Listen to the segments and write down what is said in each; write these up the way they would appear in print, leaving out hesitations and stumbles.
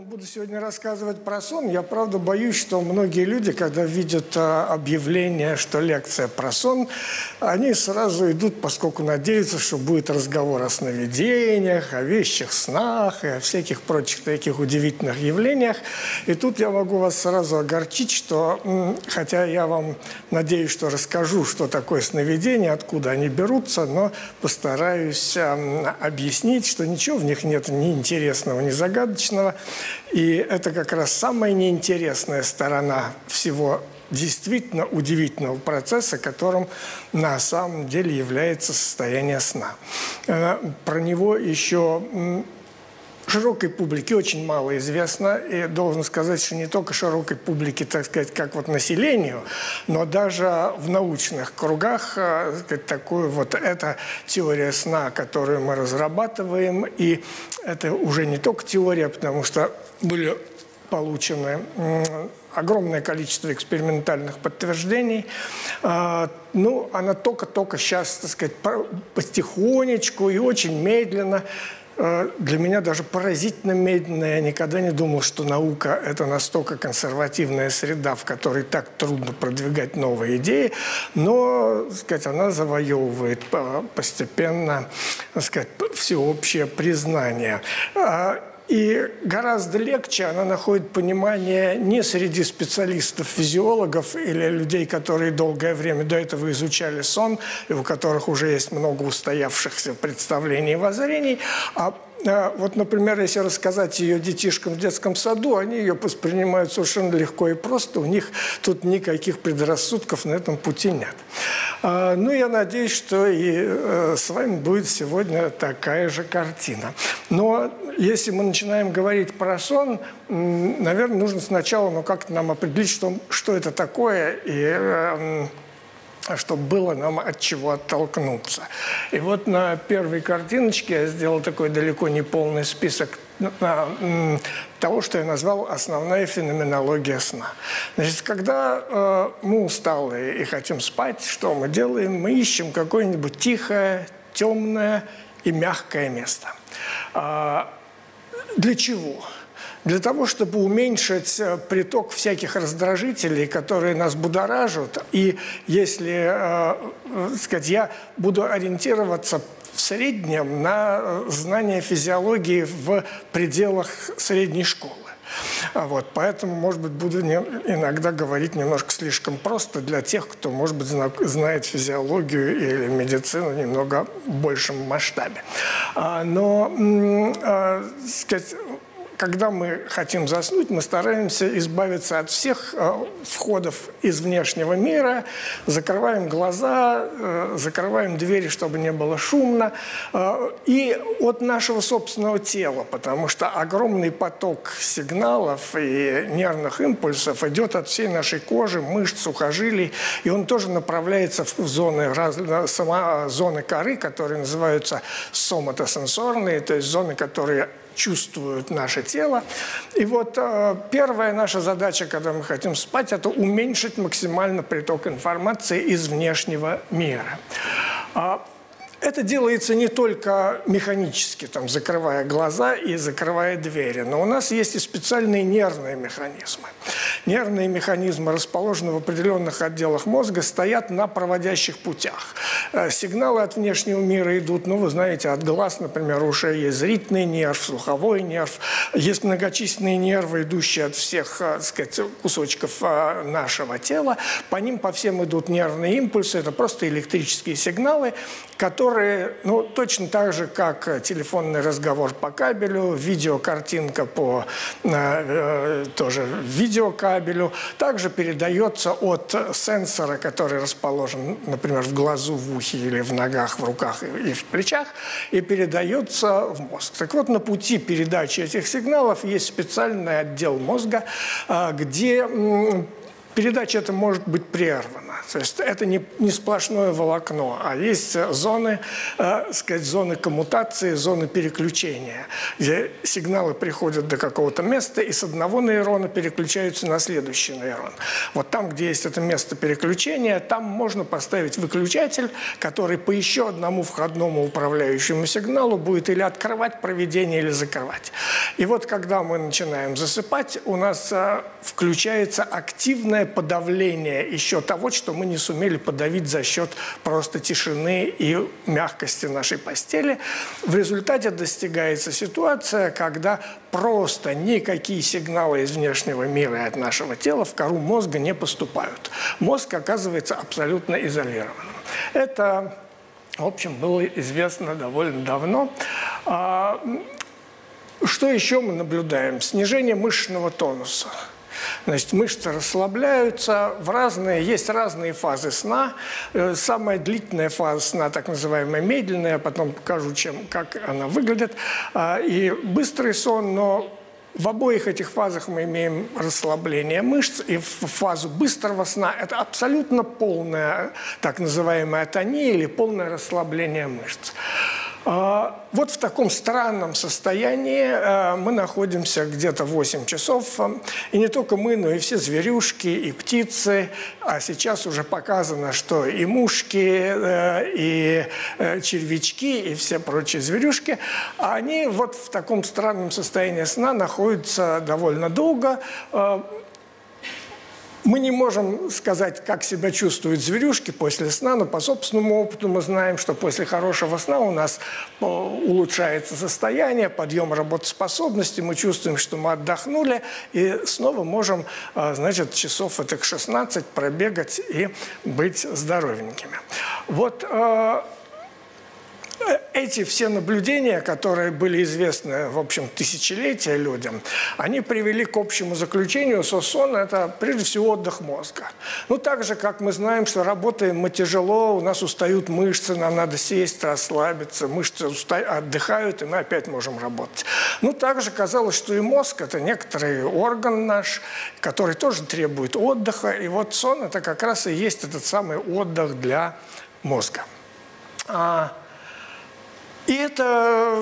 буду сегодня рассказывать про сон. Я, правда, боюсь, что многие люди, когда видят объявление, что лекция про сон, они сразу идут, поскольку надеются, что будет разговор о сновидениях, о вещих снах и о всяких прочих таких удивительных явлениях. И тут я могу вас сразу огорчить, что, хотя я вам надеюсь, что расскажу, что такое сновидения, откуда они берутся, но постараюсь объяснить, что ничего в них нет ни интересного, ни загадочного. И это как раз самая неинтересная сторона всего действительно удивительного процесса, которым на самом деле является состояние сна. Про него еще широкой публике очень мало известно, и должен сказать, что не только широкой публике, так сказать, как вот населению, но даже в научных кругах такую вот это теория сна, которую мы разрабатываем, и это уже не только теория, потому что были получены огромное количество экспериментальных подтверждений. Ну, она только-только сейчас, так сказать, потихонечку и очень медленно, для меня даже поразительно медленно. Я никогда не думал, что наука – это настолько консервативная среда, в которой так трудно продвигать новые идеи. Но, так сказать, она завоевывает постепенно, так сказать, всеобщее признание. И гораздо легче она находит понимание не среди специалистов-физиологов или людей, которые долгое время до этого изучали сон, и у которых уже есть много устоявшихся представлений и воззрений, вот, например, если рассказать ее детишкам в детском саду, они ее воспринимают совершенно легко и просто, у них тут никаких предрассудков на этом пути нет. Ну, я надеюсь, что и с вами будет сегодня такая же картина. Но если мы начинаем говорить про сон, наверное, нужно сначала как-то нам определить, что это такое, и чтобы было нам от чего оттолкнуться. И вот на первой картиночке я сделал такой далеко не полный список того, что я назвал «Основная феноменология сна». Значит, когда мы усталые и хотим спать, что мы делаем? Мы ищем какое-нибудь тихое, темное и мягкое место. Для чего? Для того, чтобы уменьшить приток всяких раздражителей, которые нас будоражат. И если, сказать, я буду ориентироваться в среднем на знание физиологии в пределах средней школы. Вот, поэтому, может быть, буду иногда говорить немножко слишком просто для тех, кто, может быть, знает физиологию или медицину в немного большем масштабе. Но, сказать, когда мы хотим заснуть, мы стараемся избавиться от всех входов из внешнего мира, закрываем глаза, закрываем двери, чтобы не было шумно, и от нашего собственного тела, потому что огромный поток сигналов и нервных импульсов идет от всей нашей кожи, мышц, сухожилий, и он тоже направляется в зоны коры, которые называются соматосенсорные, то есть зоны, которые чувствуют наше тело. И вот первая наша задача, когда мы хотим спать, это уменьшить максимально приток информации из внешнего мира. Это делается не только механически, там, закрывая глаза и закрывая двери, но у нас есть и специальные нервные механизмы. Нервные механизмы, расположенные в определенных отделах мозга, стоят на проводящих путях. Сигналы от внешнего мира идут, ну, вы знаете, от глаз, например, ушей есть зрительный нерв, слуховой нерв. Есть многочисленные нервы, идущие от всех, так сказать, кусочков нашего тела. По ним, по всем идут нервные импульсы. Это просто электрические сигналы, которые, ну, точно так же, как телефонный разговор по кабелю, видеокартинка по тоже видеокабелю, также передается от сенсора, который расположен, например, в глазу, в ухе или в ногах, в руках и в плечах, и передается в мозг. Так вот, на пути передачи этих сигналов есть специальный отдел мозга, где передача эта может быть прервана. То есть это не сплошное волокно, а есть зоны, сказать, зоны коммутации, зоны переключения, где сигналы приходят до какого-то места и с одного нейрона переключаются на следующий нейрон. Вот там, где есть это место переключения, там можно поставить выключатель, который по еще одному входному управляющему сигналу будет или открывать проведение, или закрывать. И вот когда мы начинаем засыпать, у нас включается активное подавление еще того, что мы не сумели подавить за счет просто тишины и мягкости нашей постели. В результате достигается ситуация, когда просто никакие сигналы из внешнего мира и от нашего тела в кору мозга не поступают. Мозг оказывается абсолютно изолированным. Это, в общем, было известно довольно давно. Что еще мы наблюдаем? Снижение мышечного тонуса. Значит, мышцы расслабляются, есть разные фазы сна. Самая длительная фаза сна, так называемая медленная, я потом покажу, как она выглядит, и быстрый сон, но в обоих этих фазах мы имеем расслабление мышц, и в фазу быстрого сна это абсолютно полная, так называемая атония или полное расслабление мышц. Вот в таком странном состоянии мы находимся где-то 8 часов. И не только мы, но и все зверюшки, и птицы. А сейчас уже показано, что и мушки, и червячки, и все прочие зверюшки, они вот в таком странном состоянии сна находятся довольно долго. Мы не можем сказать, как себя чувствуют зверюшки после сна, но по собственному опыту мы знаем, что после хорошего сна у нас улучшается состояние, подъем работоспособности, мы чувствуем, что мы отдохнули, и снова можем, значит, часов этих 16 пробегать и быть здоровенькими. Вот эти все наблюдения, которые были известны, в общем, тысячелетия людям, они привели к общему заключению, что сон – это, прежде всего, отдых мозга. Ну, так же, как мы знаем, что работаем мы тяжело, у нас устают мышцы, нам надо сесть, расслабиться, мышцы отдыхают, и мы опять можем работать. Ну, также казалось, что и мозг – это некоторый орган наш, который тоже требует отдыха, и вот сон – это как раз и есть этот самый отдых для мозга. И эта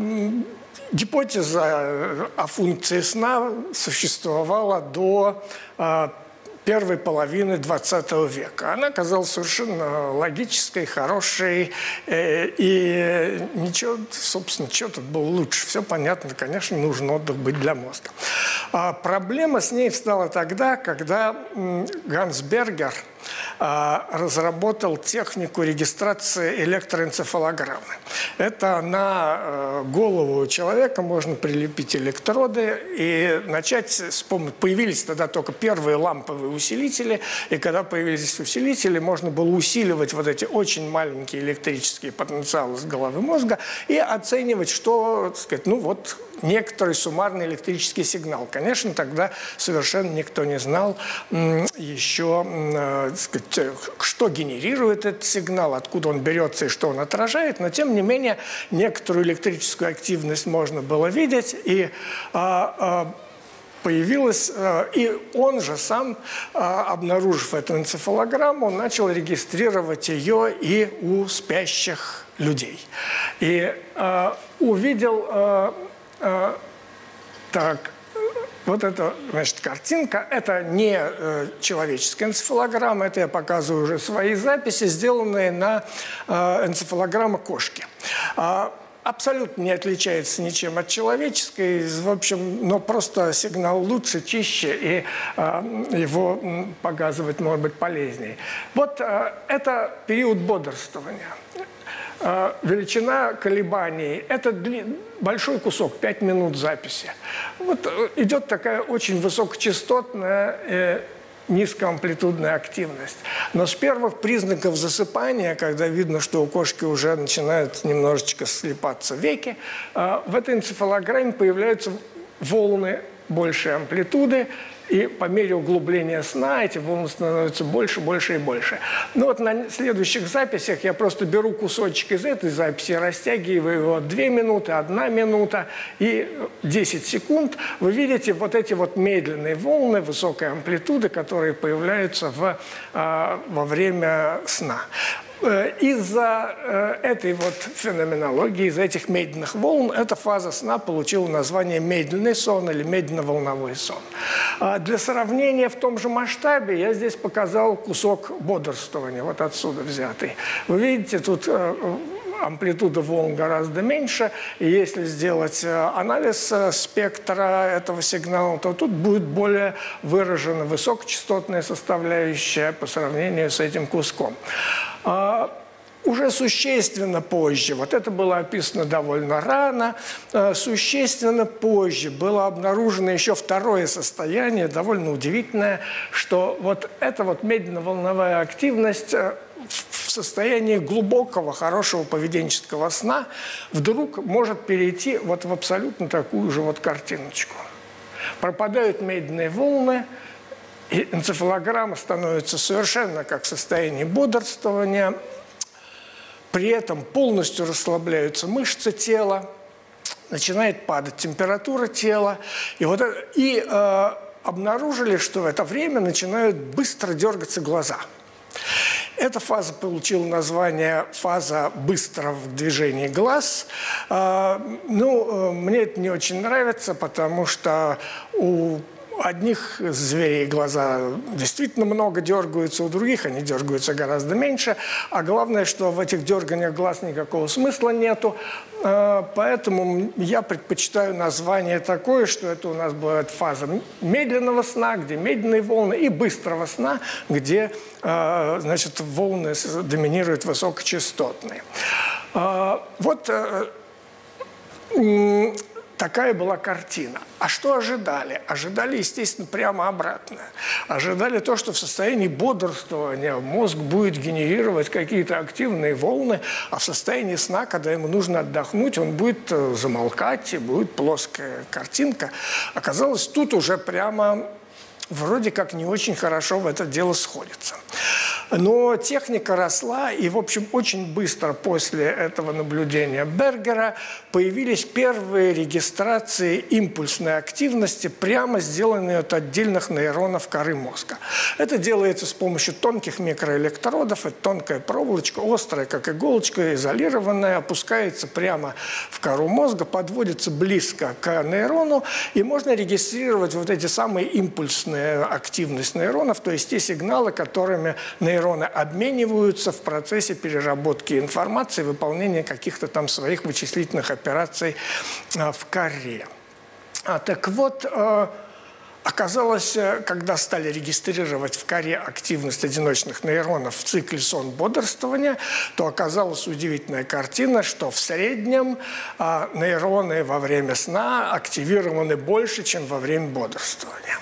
гипотеза о функции сна существовала до первой половины XX века. Она казалась совершенно логической, хорошей, и ничего, собственно, что тут было лучше. Все понятно, конечно, нужен отдых быть для мозга. Проблема с ней встала тогда, когда Ганс Бергер разработал технику регистрации электроэнцефалограммы. Это на голову человека можно прилепить электроды и начать появились тогда только первые ламповые усилители, и когда появились усилители, можно было усиливать вот эти очень маленькие электрические потенциалы с головы мозга и оценивать, что, так сказать, ну вот некоторый суммарный электрический сигнал. Конечно, тогда совершенно никто не знал еще, так сказать, что генерирует этот сигнал, откуда он берется и что он отражает, но тем не менее некоторую электрическую активность можно было видеть, и появилась, и он же сам, обнаружив эту энцефалограмму, начал регистрировать ее и у спящих людей. И увидел, так, вот эта, значит, картинка, это не человеческая энцефалограмма, это я показываю уже свои записи, сделанные на энцефалограмму кошки. Абсолютно не отличается ничем от человеческой, в общем, но просто сигнал лучше, чище, и его показывать может быть полезнее. Вот это период бодрствования. Величина колебаний – это большой кусок, 5 минут записи. Вот идет такая очень высокочастотная низкоамплитудная активность. Но с первых признаков засыпания, когда видно, что у кошки уже начинают немножечко слипаться веки, в этой энцефалограмме появляются волны большей амплитуды, И по мере углубления сна эти волны становятся больше, больше и больше. Ну вот на следующих записях я просто беру кусочек из этой записи, растягиваю его 2 минуты, 1 минута и 10 секунд. Вы видите вот эти вот медленные волны высокой амплитуды, которые появляются во время сна. Из-за этой вот феноменологии, из-за этих медленных волн, эта фаза сна получила название медленный сон или медленно-волновой сон. Для сравнения в том же масштабе я здесь показал кусок бодрствования, вот отсюда взятый. Вы видите, тут амплитуда волн гораздо меньше, и если сделать анализ спектра этого сигнала, то тут будет более выражена высокочастотная составляющая по сравнению с этим куском. Уже существенно позже, вот это было описано довольно рано, существенно позже было обнаружено еще второе состояние, довольно удивительное, что вот эта вот медленно-волновая активность в состоянии глубокого, хорошего поведенческого сна вдруг может перейти вот в абсолютно такую же вот картиночку. Пропадают медленные волны, и энцефалограмма становится совершенно как в состоянии бодрствования. При этом полностью расслабляются мышцы тела, начинает падать температура тела. И обнаружили, что в это время начинают быстро дергаться глаза. Эта фаза получила название «фаза быстрого движения глаз». Мне это не очень нравится, потому что у одних зверей глаза действительно много дергаются, у других они дергаются гораздо меньше. А главное, что в этих дерганиях глаз никакого смысла нету. Поэтому я предпочитаю название такое, что это у нас будет фаза медленного сна, где медленные волны, и быстрого сна, где волны доминируют высокочастотные. Такая была картина. А что ожидали? Ожидали, естественно, прямо обратное. Ожидали то, что в состоянии бодрствования мозг будет генерировать какие-то активные волны, а в состоянии сна, когда ему нужно отдохнуть, он будет замолкать, и будет плоская картинка. Оказалось, тут уже прямо вроде как не очень хорошо в это дело сходится. Но техника росла, и, в общем, очень быстро после этого наблюдения Бергера появились первые регистрации импульсной активности, прямо сделанные от отдельных нейронов коры мозга. Это делается с помощью тонких микроэлектродов. Это тонкая проволочка, острая, как иголочка, изолированная, опускается прямо в кору мозга, подводится близко к нейрону, и можно регистрировать вот эти самые импульсные активность нейронов, то есть те сигналы, которыми нейроны обмениваются в процессе переработки информации, выполнения каких-то там своих вычислительных операций в коре. Так вот, оказалось, когда стали регистрировать в коре активность одиночных нейронов в цикле сон-бодрствования, то оказалась удивительная картина, что в среднем нейроны во время сна активированы больше, чем во время бодрствования.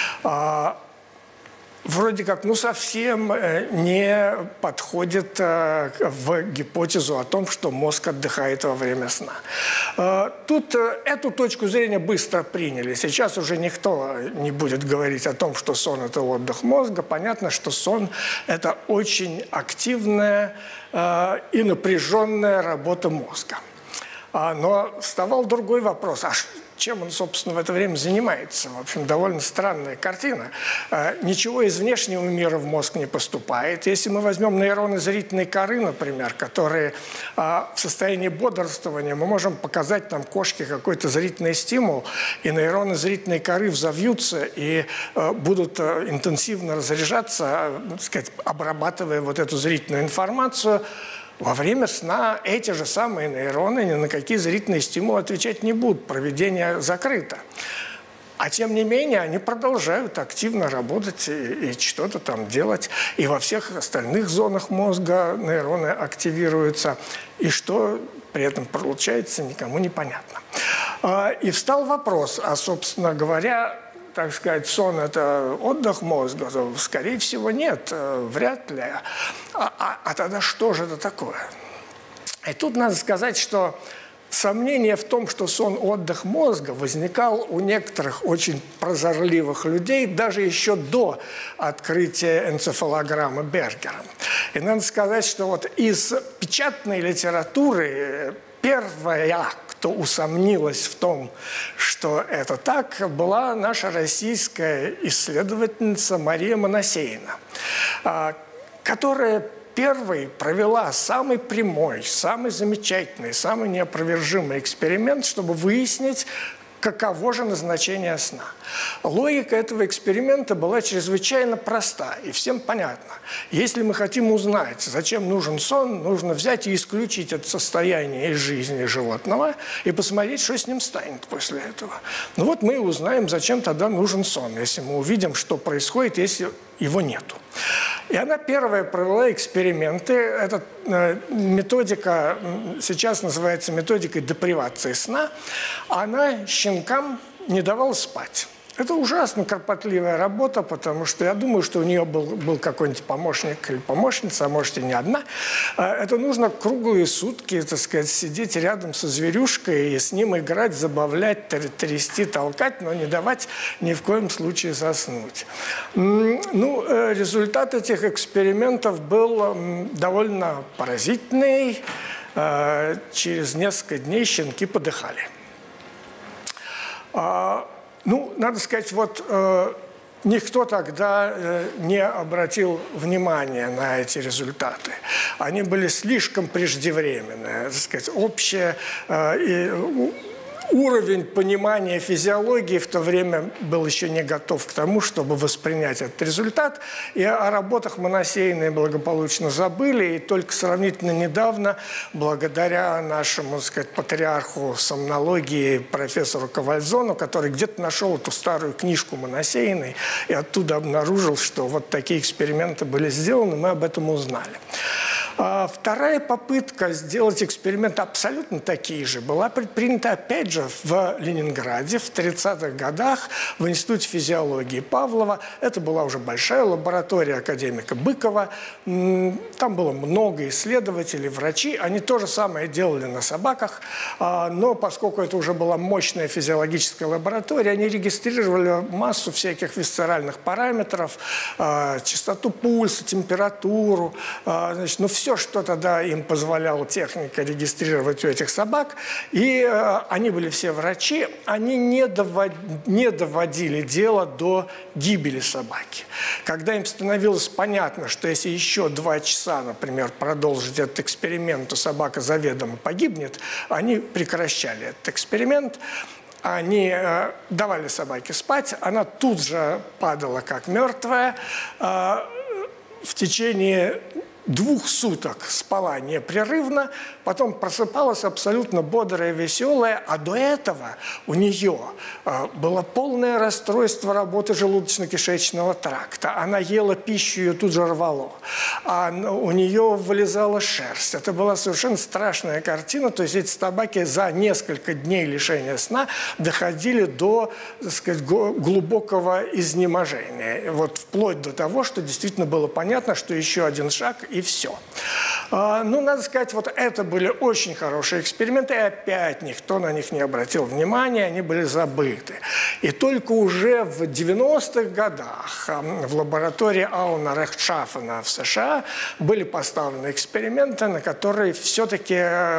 Вроде как, совсем не подходит в гипотезу о том, что мозг отдыхает во время сна. Тут эту точку зрения быстро приняли. Сейчас уже никто не будет говорить о том, что сон – это отдых мозга. Понятно, что сон – это очень активная и напряженная работа мозга. Но вставал другой вопрос. Чем он, собственно, в это время занимается? В общем, довольно странная картина. Ничего из внешнего мира в мозг не поступает. Если мы возьмем нейроны зрительной коры, например, которые в состоянии бодрствования, мы можем показать там кошке какой-то зрительный стимул, и нейроны зрительной коры взовьются и будут интенсивно разряжаться, так сказать, обрабатывая вот эту зрительную информацию. Во время сна эти же самые нейроны ни на какие зрительные стимулы отвечать не будут, проведение закрыто. А тем не менее, они продолжают активно работать и что-то там делать. И во всех остальных зонах мозга нейроны активируются. И что при этом получается, никому не понятно. И встал вопрос, собственно говоря, так сказать, сон – это отдых мозга? Скорее всего, нет, вряд ли. А тогда что же это такое? И тут надо сказать, что Сомнение в том, что сон – отдых мозга, возникал у некоторых очень прозорливых людей даже еще до открытия энцефалограммы Бергером. И надо сказать, что вот из печатной литературы первая, кто усомнилась в том, что это так, была наша российская исследовательница Мария Моносеина, которая первой провела самый прямой, самый замечательный, самый неопровержимый эксперимент, чтобы выяснить, каково же назначение сна. Логика этого эксперимента была чрезвычайно проста и всем понятна. Если мы хотим узнать, зачем нужен сон, нужно взять и исключить это состояние из жизни животного и посмотреть, что с ним станет после этого. Ну вот мы и узнаем, зачем тогда нужен сон, если мы увидим, что происходит, если его нету. И она первая провела эксперименты. Эта методика сейчас называется методикой депривации сна. Она щенкам не давала спать. Это ужасно кропотливая работа, потому что я думаю, что у нее был какой-нибудь помощник или помощница, а может и не одна. Это нужно круглые сутки, так сказать, сидеть рядом со зверюшкой и с ним играть, забавлять, трясти, толкать, но не давать ни в коем случае заснуть. Ну, результат этих экспериментов был довольно поразительный. Через несколько дней щенки подыхали. Ну, надо сказать, вот никто тогда не обратил внимания на эти результаты. Они были слишком преждевременные, так сказать, общее уровень понимания физиологии в то время был еще не готов к тому, чтобы воспринять этот результат. И о работах Моносеиной благополучно забыли. И только сравнительно недавно, благодаря нашему, так сказать, патриарху сомнологии профессору Ковальзону, который где-то нашел эту старую книжку Моносеиной и оттуда обнаружил, что вот такие эксперименты были сделаны, мы об этом узнали. Вторая попытка сделать эксперименты абсолютно такие же была предпринята опять же в Ленинграде в 30-х годах в Институте физиологии Павлова. Это была уже большая лаборатория академика Быкова. Там было много исследователей, врачи. Они то же самое делали на собаках, но поскольку это уже была мощная физиологическая лаборатория, они регистрировали массу всяких висцеральных параметров, частоту пульса, температуру, значит, ну, все, что тогда им позволяла техника регистрировать у этих собак. И они были все врачи, они не доводили дело до гибели собаки. Когда им становилось понятно, что если еще 2 часа, например, продолжить этот эксперимент, то собака заведомо погибнет, они прекращали этот эксперимент. Они давали собаке спать, она тут же падала как мертвая. В течение 2 суток спала непрерывно, потом просыпалась абсолютно бодрая, веселая, а до этого у нее было полное расстройство работы желудочно-кишечного тракта. Она ела пищу, ее тут же рвало. А у нее вылезала шерсть. Это была совершенно страшная картина. То есть эти собаки за несколько дней лишения сна доходили до, так сказать, глубокого изнеможения. Вот вплоть до того, что действительно было понятно, что еще один шаг и все. Ну, надо сказать, вот это были очень хорошие эксперименты, и опять никто на них не обратил внимания, они были забыты. И только уже в 90-х годах в лаборатории Ауна Рехтшафена в США были поставлены эксперименты, на которые все-таки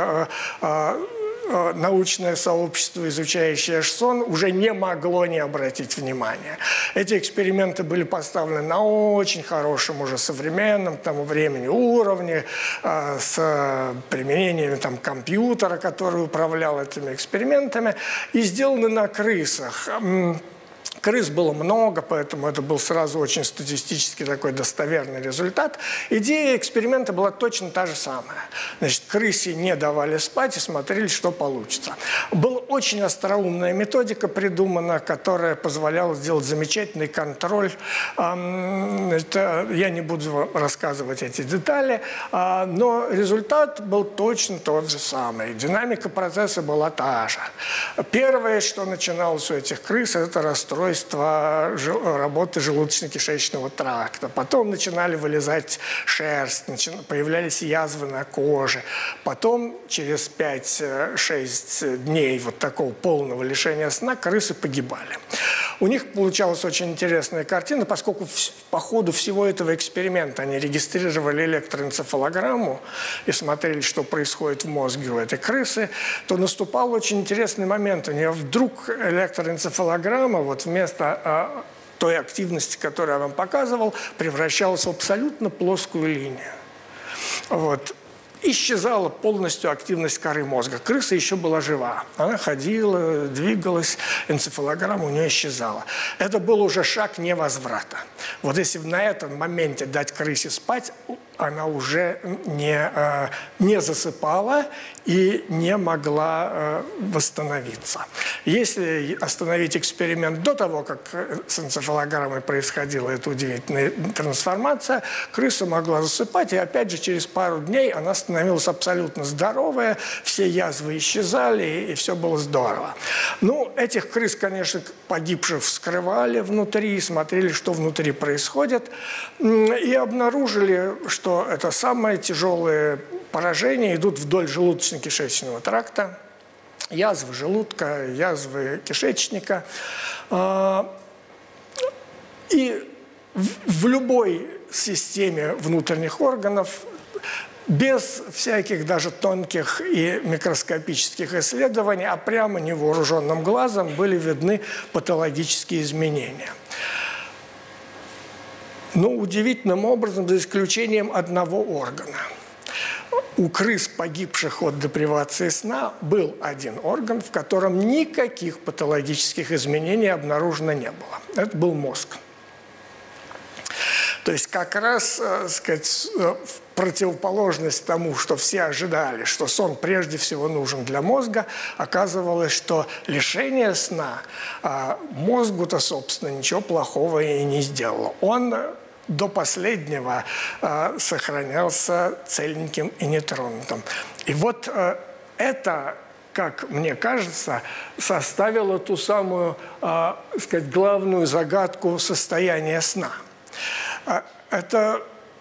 научное сообщество, изучающее сон, уже не могло не обратить внимания. Эти эксперименты были поставлены на очень хорошем, уже современном тому времени уровне, с применением там, компьютера, который управлял этими экспериментами, и сделаны на крысах. Крыс было много, поэтому это был сразу очень статистически такой достоверный результат. Идея эксперимента была точно та же самая. Значит, крысе не давали спать и смотрели, что получится. Была очень остроумная методика придумана, которая позволяла сделать замечательный контроль. Я не буду рассказывать эти детали, но результат был точно тот же самый. Динамика процесса была та же. Первое, что начиналось у этих крыс, это расстройство устройства работы желудочно-кишечного тракта. Потом начинали вылезать шерсть, появлялись язвы на коже. Потом, через 5-6 дней вот такого полного лишения сна, крысы погибали. У них получалась очень интересная картина, поскольку по ходу всего этого эксперимента они регистрировали электроэнцефалограмму и смотрели, что происходит в мозге у этой крысы, то наступал очень интересный момент. У нее вдруг электроэнцефалограмма вот вместо той активности, которую я вам показывал, превращалась в абсолютно плоскую линию. Вот. Исчезала полностью активность коры мозга. Крыса еще была жива. Она ходила, двигалась, энцефалограмма у нее исчезала. Это был уже шаг невозврата. Вот если на этом моменте дать крысе спать, она уже не засыпала и не могла восстановиться. Если остановить эксперимент до того, как с энцефалограммой происходила эта удивительная трансформация, крыса могла засыпать, и опять же через пару дней она становилась абсолютно здоровая, все язвы исчезали, и все было здорово. Ну, этих крыс, конечно, погибших вскрывали внутри, смотрели, что внутри происходит, и обнаружили, что это самые тяжелые поражения идут вдоль желудочно-кишечного тракта, язвы желудка, язвы кишечника. И в любой системе внутренних органов, без всяких даже тонких и микроскопических исследований, а прямо невооруженным глазом были видны патологические изменения. Но удивительным образом, за исключением одного органа. У крыс, погибших от депривации сна, был один орган, в котором никаких патологических изменений обнаружено не было. Это был мозг. То есть как раз, сказать, в противоположность тому, что все ожидали, что сон прежде всего нужен для мозга, оказывалось, что лишение сна мозгу-то, собственно, ничего плохого и не сделало. Он до последнего сохранялся целеньким и нетронутым. И вот это, как мне кажется, составило ту самую, сказать, главную загадку состояния сна. Это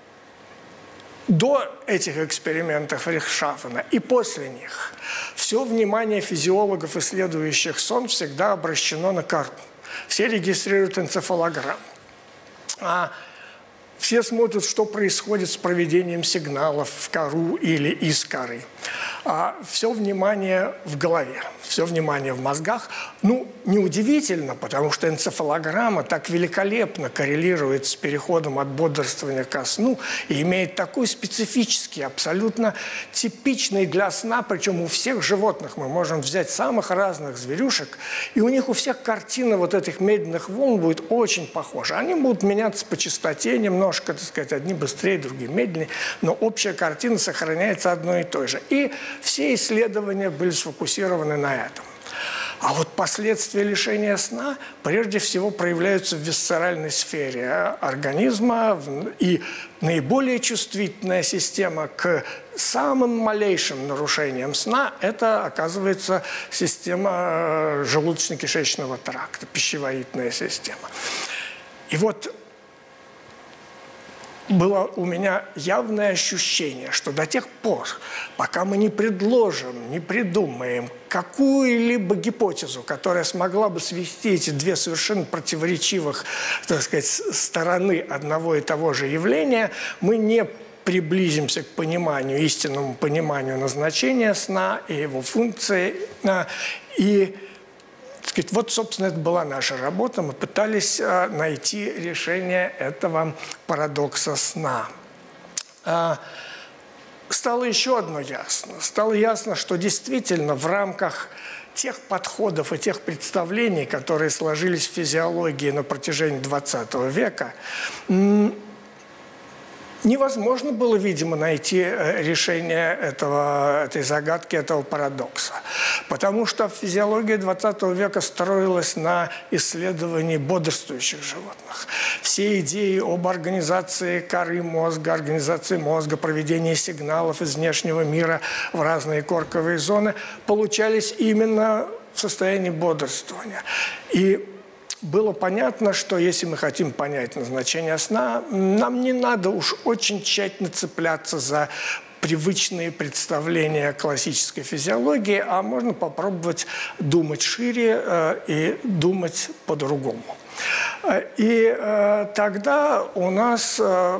до этих экспериментов Рихтшафена и после них все внимание физиологов, исследующих сон, всегда обращено на кору. Все регистрируют энцефалограмму. Все смотрят, что происходит с проведением сигналов в кору или из коры. Все внимание в голове, все внимание в мозгах. Ну, неудивительно, потому что энцефалограмма так великолепно коррелирует с переходом от бодрствования ко сну и имеет такой специфический, абсолютно типичный для сна, причем у всех животных. Мы можем взять самых разных зверюшек, и у них у всех картина вот этих медленных волн будет очень похожа. Они будут меняться по частоте немножко, так сказать, одни быстрее, другие медленнее, но общая картина сохраняется одной и той же. И все исследования были сфокусированы на этом. А вот последствия лишения сна прежде всего проявляются в висцеральной сфере организма, и наиболее чувствительная система к самым малейшим нарушениям сна – это, оказывается, система желудочно-кишечного тракта, пищеварительная система. И вот было у меня явное ощущение, что до тех пор, пока мы не предложим, не придумаем какую-либо гипотезу, которая смогла бы свести эти две совершенно противоречивых, так сказать, стороны одного и того же явления, мы не приблизимся к пониманию, истинному пониманию назначения сна и его функции. Вот, собственно, это была наша работа. Мы пытались найти решение этого парадокса сна. Стало еще одно ясно. Стало ясно, что действительно в рамках тех подходов и тех представлений, которые сложились в физиологии на протяжении XX века, невозможно было, видимо, найти решение этой загадки, этого парадокса. Потому что физиология XX века строилась на исследовании бодрствующих животных. Все идеи об организации коры мозга, организации мозга, проведении сигналов из внешнего мира в разные корковые зоны получались именно в состоянии бодрствования. И было понятно, что если мы хотим понять назначение сна, нам не надо уж очень тщательно цепляться за привычные представления классической физиологии, а можно попробовать думать шире и думать по-другому. И тогда у нас...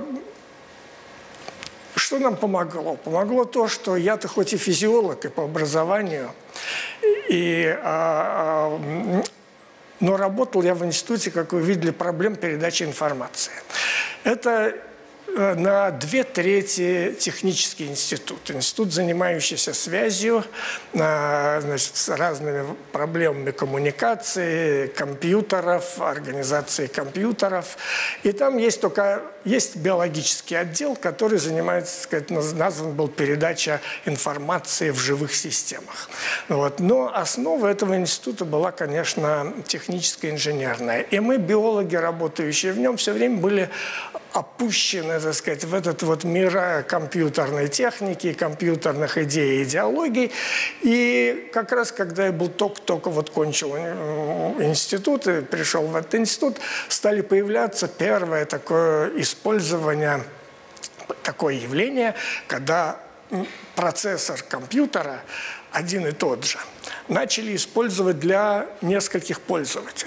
Что нам помогло? Помогло то, что я-то хоть и физиолог, и по образованию, но работал я в институте, как вы видели, проблем передачи информации. Это на 2/3 технический институт. Институт, занимающийся связью, значит, с разными проблемами коммуникации, компьютеров, организации компьютеров. И там есть биологический отдел, который занимается, так сказать, назван был передача информации в живых системах. Вот. Но основа этого института была, конечно, техническая, инженерная. И мы, биологи, работающие в нем, все время были опущены, так сказать, в этот вот мир компьютерной техники, компьютерных идей и идеологий. И как раз, когда я был только вот кончил институт и пришел в этот институт, стали появляться первое такое использование, такое явление, когда процессор компьютера один и тот же начали использовать для нескольких пользователей.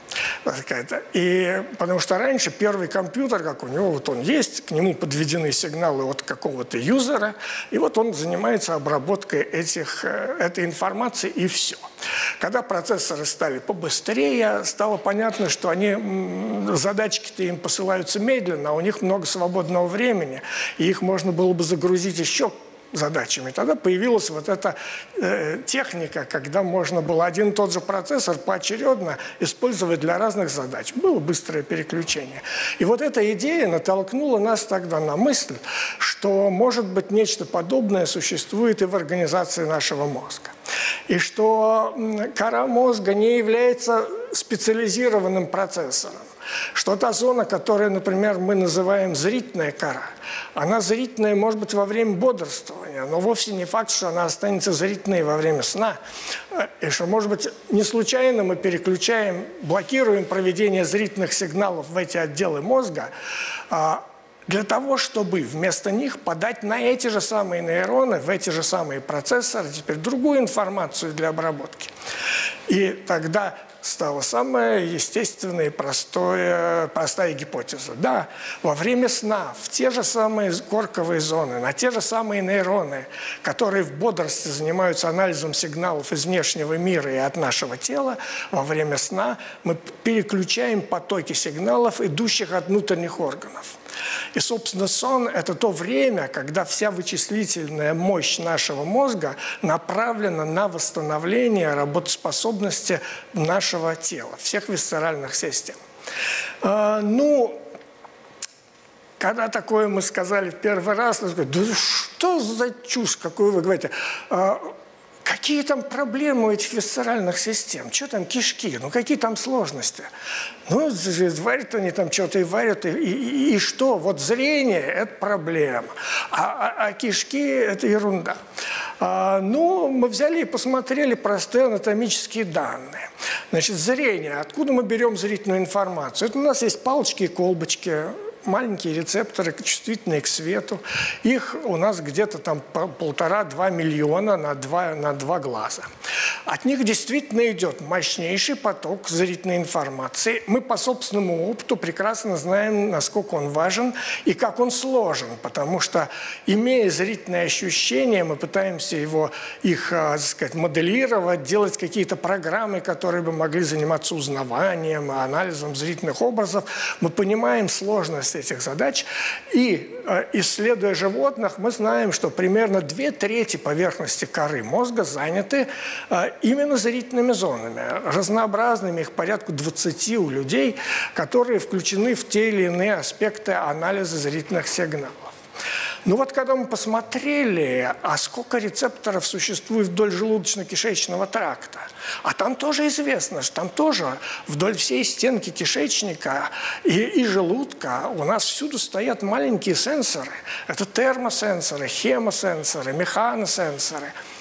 И потому что раньше первый компьютер, как у него, вот он есть, к нему подведены сигналы от какого-то юзера, и вот он занимается обработкой этой информации, и все. Когда процессоры стали побыстрее, стало понятно, что задачки-то им посылаются медленно, а у них много свободного времени, и их можно было бы загрузить еще задачами. Тогда появилась вот эта техника, когда можно было один и тот же процессор поочередно использовать для разных задач. Было быстрое переключение. И вот эта идея натолкнула нас тогда на мысль, что, может быть, нечто подобное существует и в организации нашего мозга. И что кора мозга не является специализированным процессором. Что та зона, которую, например, мы называем зрительная кора, она зрительная, может быть, во время бодрствования, но вовсе не факт, что она останется зрительной во время сна. И что, может быть, не случайно мы переключаем, блокируем проведение зрительных сигналов в эти отделы мозга, для того, чтобы вместо них подать на эти же самые нейроны, в эти же самые процессоры, теперь другую информацию для обработки. И тогда стала самая естественная и простая гипотеза. Да, во время сна в те же самые корковые зоны, на те же самые нейроны, которые в бодрости занимаются анализом сигналов из внешнего мира и от нашего тела, во время сна мы переключаем потоки сигналов, идущих от внутренних органов. И, собственно, сон – это то время, когда вся вычислительная мощь нашего мозга направлена на восстановление работоспособности нашего тела, всех висцеральных систем. Когда такое мы сказали в первый раз, да что за чушь, какую вы говорите? Какие там проблемы у этих висцеральных систем? Что там кишки? Какие там сложности? Варят они там что-то и варят, и что? Вот зрение – это проблема, а кишки – это ерунда. Мы взяли и посмотрели простые анатомические данные. Значит, зрение. Откуда мы берем зрительную информацию? Это у нас есть палочки и колбочки, маленькие рецепторы, чувствительные к свету. Их у нас где-то там 1,5–2 миллиона на два глаза. От них действительно идет мощнейший поток зрительной информации. Мы по собственному опыту прекрасно знаем, насколько он важен и как он сложен, потому что, имея зрительные ощущения, мы пытаемся их, так сказать, моделировать, делать какие-то программы, которые бы могли заниматься узнаванием, анализом зрительных образов. Мы понимаем сложность этих задач. И, исследуя животных, мы знаем, что примерно 2/3 поверхности коры мозга заняты именно зрительными зонами, разнообразными, их порядка 20 у людей, которые включены в те или иные аспекты анализа зрительных сигналов. Когда мы посмотрели, сколько рецепторов существует вдоль желудочно-кишечного тракта, а там тоже известно, что там тоже вдоль всей стенки кишечника и желудка у нас всюду стоят маленькие сенсоры. Это термосенсоры, хемосенсоры, механосенсоры.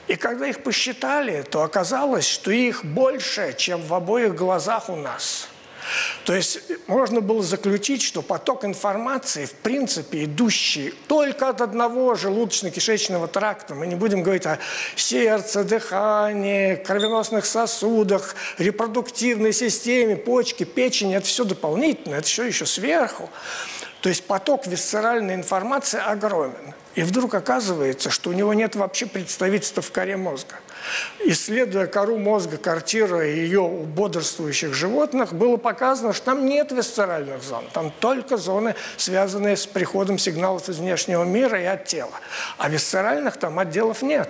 И когда их посчитали, то оказалось, что их больше, чем в обоих глазах у нас. То есть можно было заключить, что поток информации, в принципе, идущий только от одного желудочно-кишечного тракта, мы не будем говорить о сердце, дыхании, кровеносных сосудах, репродуктивной системе, почке, печени, это все дополнительно, это все еще сверху. То есть поток висцеральной информации огромен. И вдруг оказывается, что у него нет вообще представительства в коре мозга. Исследуя кору мозга, картируя ее у бодрствующих животных, было показано, что там нет висцеральных зон. Там только зоны, связанные с приходом сигналов из внешнего мира и от тела. А висцеральных там отделов нет.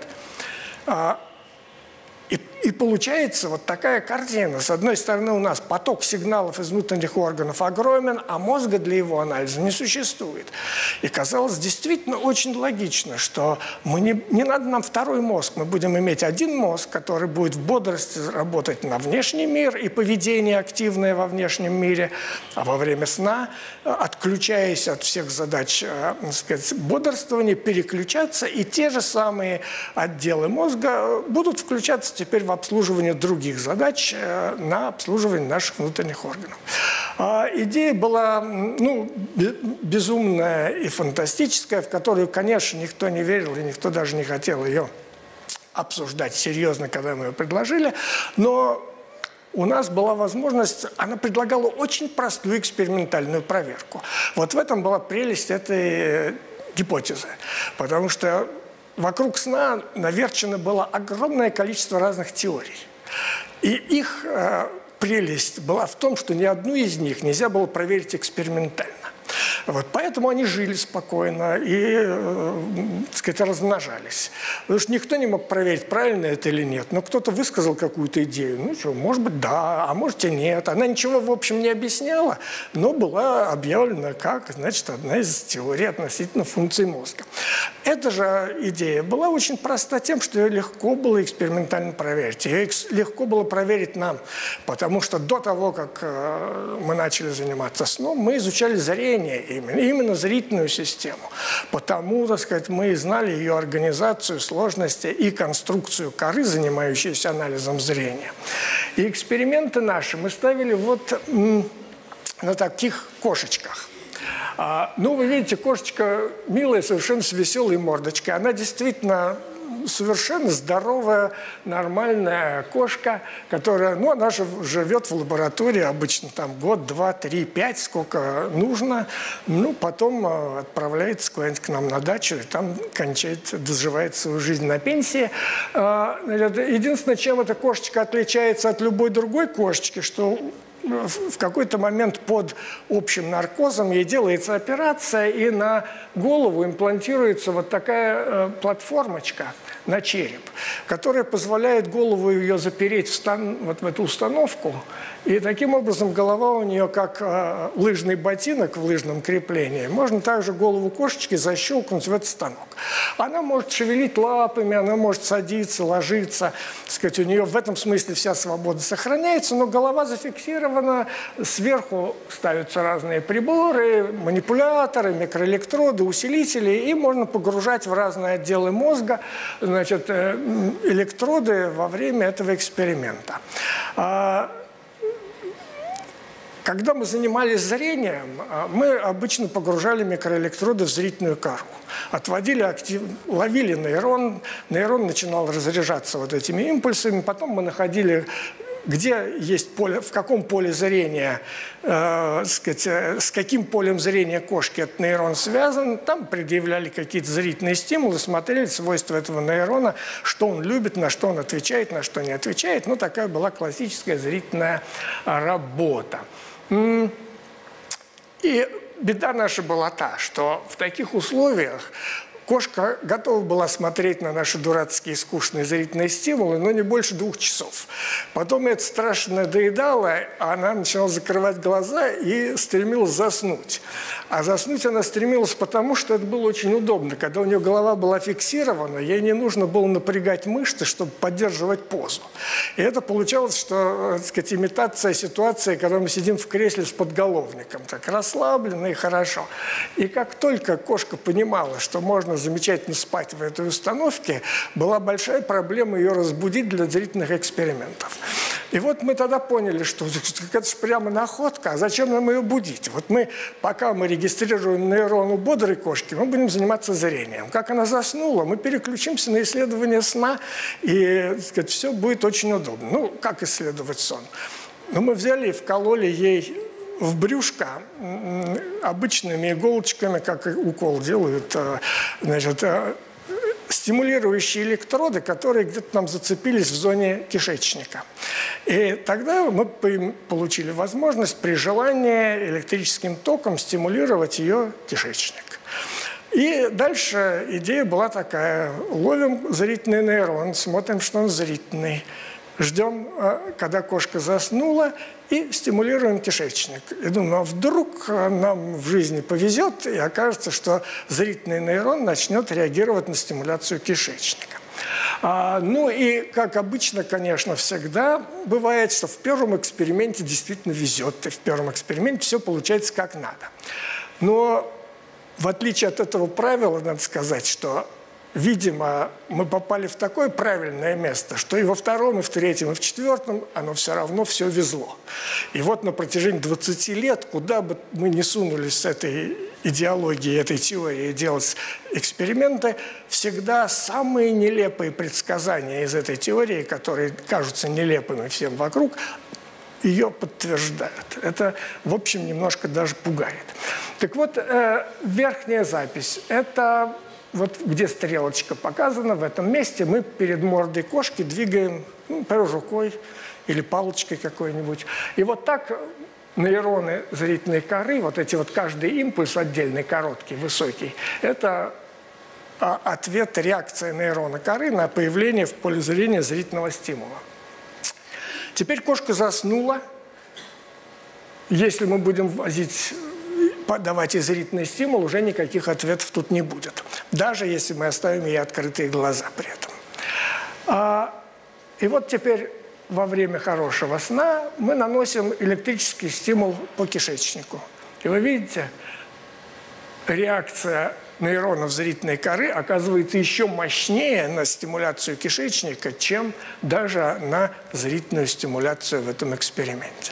И получается вот такая картина. С одной стороны, у нас поток сигналов из внутренних органов огромен, а мозга для его анализа не существует. И казалось действительно очень логично, что не надо нам второй мозг. Мы будем иметь один мозг, который будет в бодрости работать на внешний мир и поведение активное во внешнем мире, а во время сна, отключаясь от всех задач, так сказать, бодрствования, переключаться, и те же самые отделы мозга будут включаться теперь в обслуживание других задач, на обслуживание наших внутренних органов. Идея была безумная и фантастическая, в которую, конечно, никто не верил и никто даже не хотел ее обсуждать серьезно, когда мы ее предложили, но у нас была возможность, она предлагала очень простую экспериментальную проверку. Вот в этом была прелесть этой гипотезы, потому что вокруг сна наверчено было огромное количество разных теорий. И их прелесть была в том, что ни одну из них нельзя было проверить экспериментально. Вот, поэтому они жили спокойно и, так сказать, размножались. Потому что никто не мог проверить, правильно это или нет. Но кто-то высказал какую-то идею. Ну что, может быть, да, а может и нет. Она ничего, в общем, не объясняла, но была объявлена как, значит, одна из теорий относительно функций мозга. Эта же идея была очень проста тем, что ее легко было экспериментально проверить. Ее легко было проверить нам, потому что до того, как мы начали заниматься сном, мы изучали зрение именно зрительную систему. Потому, так сказать, мы знали ее организацию, сложности и конструкцию коры, занимающейся анализом зрения. И эксперименты наши мы ставили вот на таких кошечках. Ну, вы видите, кошечка милая, совершенно с веселой мордочкой. Она действительно совершенно здоровая, нормальная кошка, которая, ну, она же живет в лаборатории обычно там год, 2, 3, 5, сколько нужно. Ну, потом отправляется куда-нибудь к нам на дачу и там доживает свою жизнь на пенсии. Единственное, чем эта кошечка отличается от любой другой кошечки, что в какой-то момент под общим наркозом ей делается операция, и на голову имплантируется вот такая платформочка на череп, которая позволяет голову ее запереть вот в эту установку. И таким образом голова у нее как лыжный ботинок в лыжном креплении. Можно также голову кошечки защелкнуть в этот станок. Она может шевелить лапами, она может садиться, ложиться. Так сказать, у нее в этом смысле вся свобода сохраняется, но голова зафиксирована. Сверху ставятся разные приборы, манипуляторы, микроэлектроды, усилители, и можно погружать в разные отделы мозга, значит, электроды во время этого эксперимента. Когда мы занимались зрением, мы обычно погружали микроэлектроды в зрительную кору. Ловили нейрон, нейрон начинал разряжаться вот этими импульсами, потом мы находили, где есть поле, в каком поле зрения, с каким полем зрения кошки этот нейрон связан, там предъявляли какие-то зрительные стимулы, смотрели свойства этого нейрона, что он любит, на что он отвечает, на что не отвечает. Ну, такая была классическая зрительная работа. И беда наша была та, что в таких условиях кошка готова была смотреть на наши дурацкие скучные зрительные стимулы, но не больше 2 часов. Потом это страшно надоедало, она начинала закрывать глаза и стремилась заснуть. А заснуть она стремилась потому, что это было очень удобно. Когда у нее голова была фиксирована, ей не нужно было напрягать мышцы, чтобы поддерживать позу. И это получалось, что, так сказать, имитация ситуации, когда мы сидим в кресле с подголовником, так расслабленно и хорошо. И как только кошка понимала, что можно легла замечательно спать в этой установке, была большая проблема ее разбудить для зрительных экспериментов. И вот мы тогда поняли, что это же прямо находка, а зачем нам ее будить? Вот пока мы регистрируем нейрон у бодрой кошки, мы будем заниматься зрением. Как она заснула, мы переключимся на исследование сна, и, так сказать, все будет очень удобно. Ну, как исследовать сон? Ну, мы взяли и вкололи ей в брюшко обычными иголочками, как укол делают, значит, стимулирующие электроды, которые где-то там зацепились в зоне кишечника. И тогда мы получили возможность при желании электрическим током стимулировать ее кишечник. И дальше идея была такая. Ловим зрительный нейрон, смотрим, что он зрительный. Ждем, когда кошка заснула, и стимулируем кишечник. И думаю, а вдруг нам в жизни повезет, и окажется, что зрительный нейрон начнет реагировать на стимуляцию кишечника. Ну и, как обычно, конечно, всегда бывает, что в первом эксперименте действительно везет, и в первом эксперименте все получается как надо. Но в отличие от этого правила, надо сказать, что, видимо, мы попали в такое правильное место, что и во втором, и в третьем, и в четвертом оно все равно все везло. И вот на протяжении 20 лет, куда бы мы ни сунулись с этой идеологией, этой теорией делать эксперименты, всегда самые нелепые предсказания из этой теории, которые кажутся нелепыми всем вокруг, ее подтверждают. Это, в общем, немножко даже пугает. Так вот, верхняя запись – это вот где стрелочка показана, в этом месте мы перед мордой кошки двигаем, например, рукой или палочкой какой-нибудь. И вот так нейроны зрительной коры, вот эти вот каждый импульс отдельный, короткий, высокий, это ответ, реакция нейрона коры на появление в поле зрения зрительного стимула. Теперь кошка заснула. Если мы будем давать ей зрительный стимул, уже никаких ответов тут не будет. Даже если мы оставим ей открытые глаза при этом. И вот теперь во время хорошего сна мы наносим электрический стимул по кишечнику. И вы видите, реакция нейронов зрительной коры оказывается еще мощнее на стимуляцию кишечника, чем даже на зрительную стимуляцию в этом эксперименте.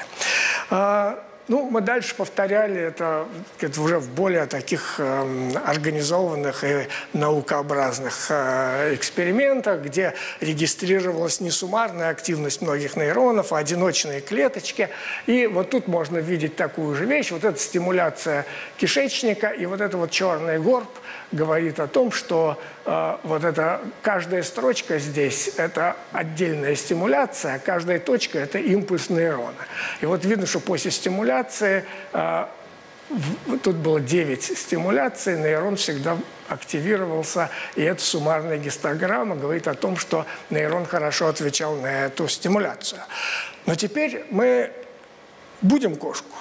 Ну, мы дальше повторяли это уже в более таких организованных и наукообразных экспериментах, где регистрировалась не суммарная активность многих нейронов, а одиночные клеточки. И вот тут можно видеть такую же вещь. Вот эта стимуляция кишечника и вот это вот черный горб говорит о том, что вот эта каждая строчка здесь – это отдельная стимуляция, а каждая точка – это импульс нейрона. И вот видно, что после стимуляции, тут было 9 стимуляций, нейрон всегда активировался, и эта суммарная гистограмма говорит о том, что нейрон хорошо отвечал на эту стимуляцию. Но теперь мы будем кошку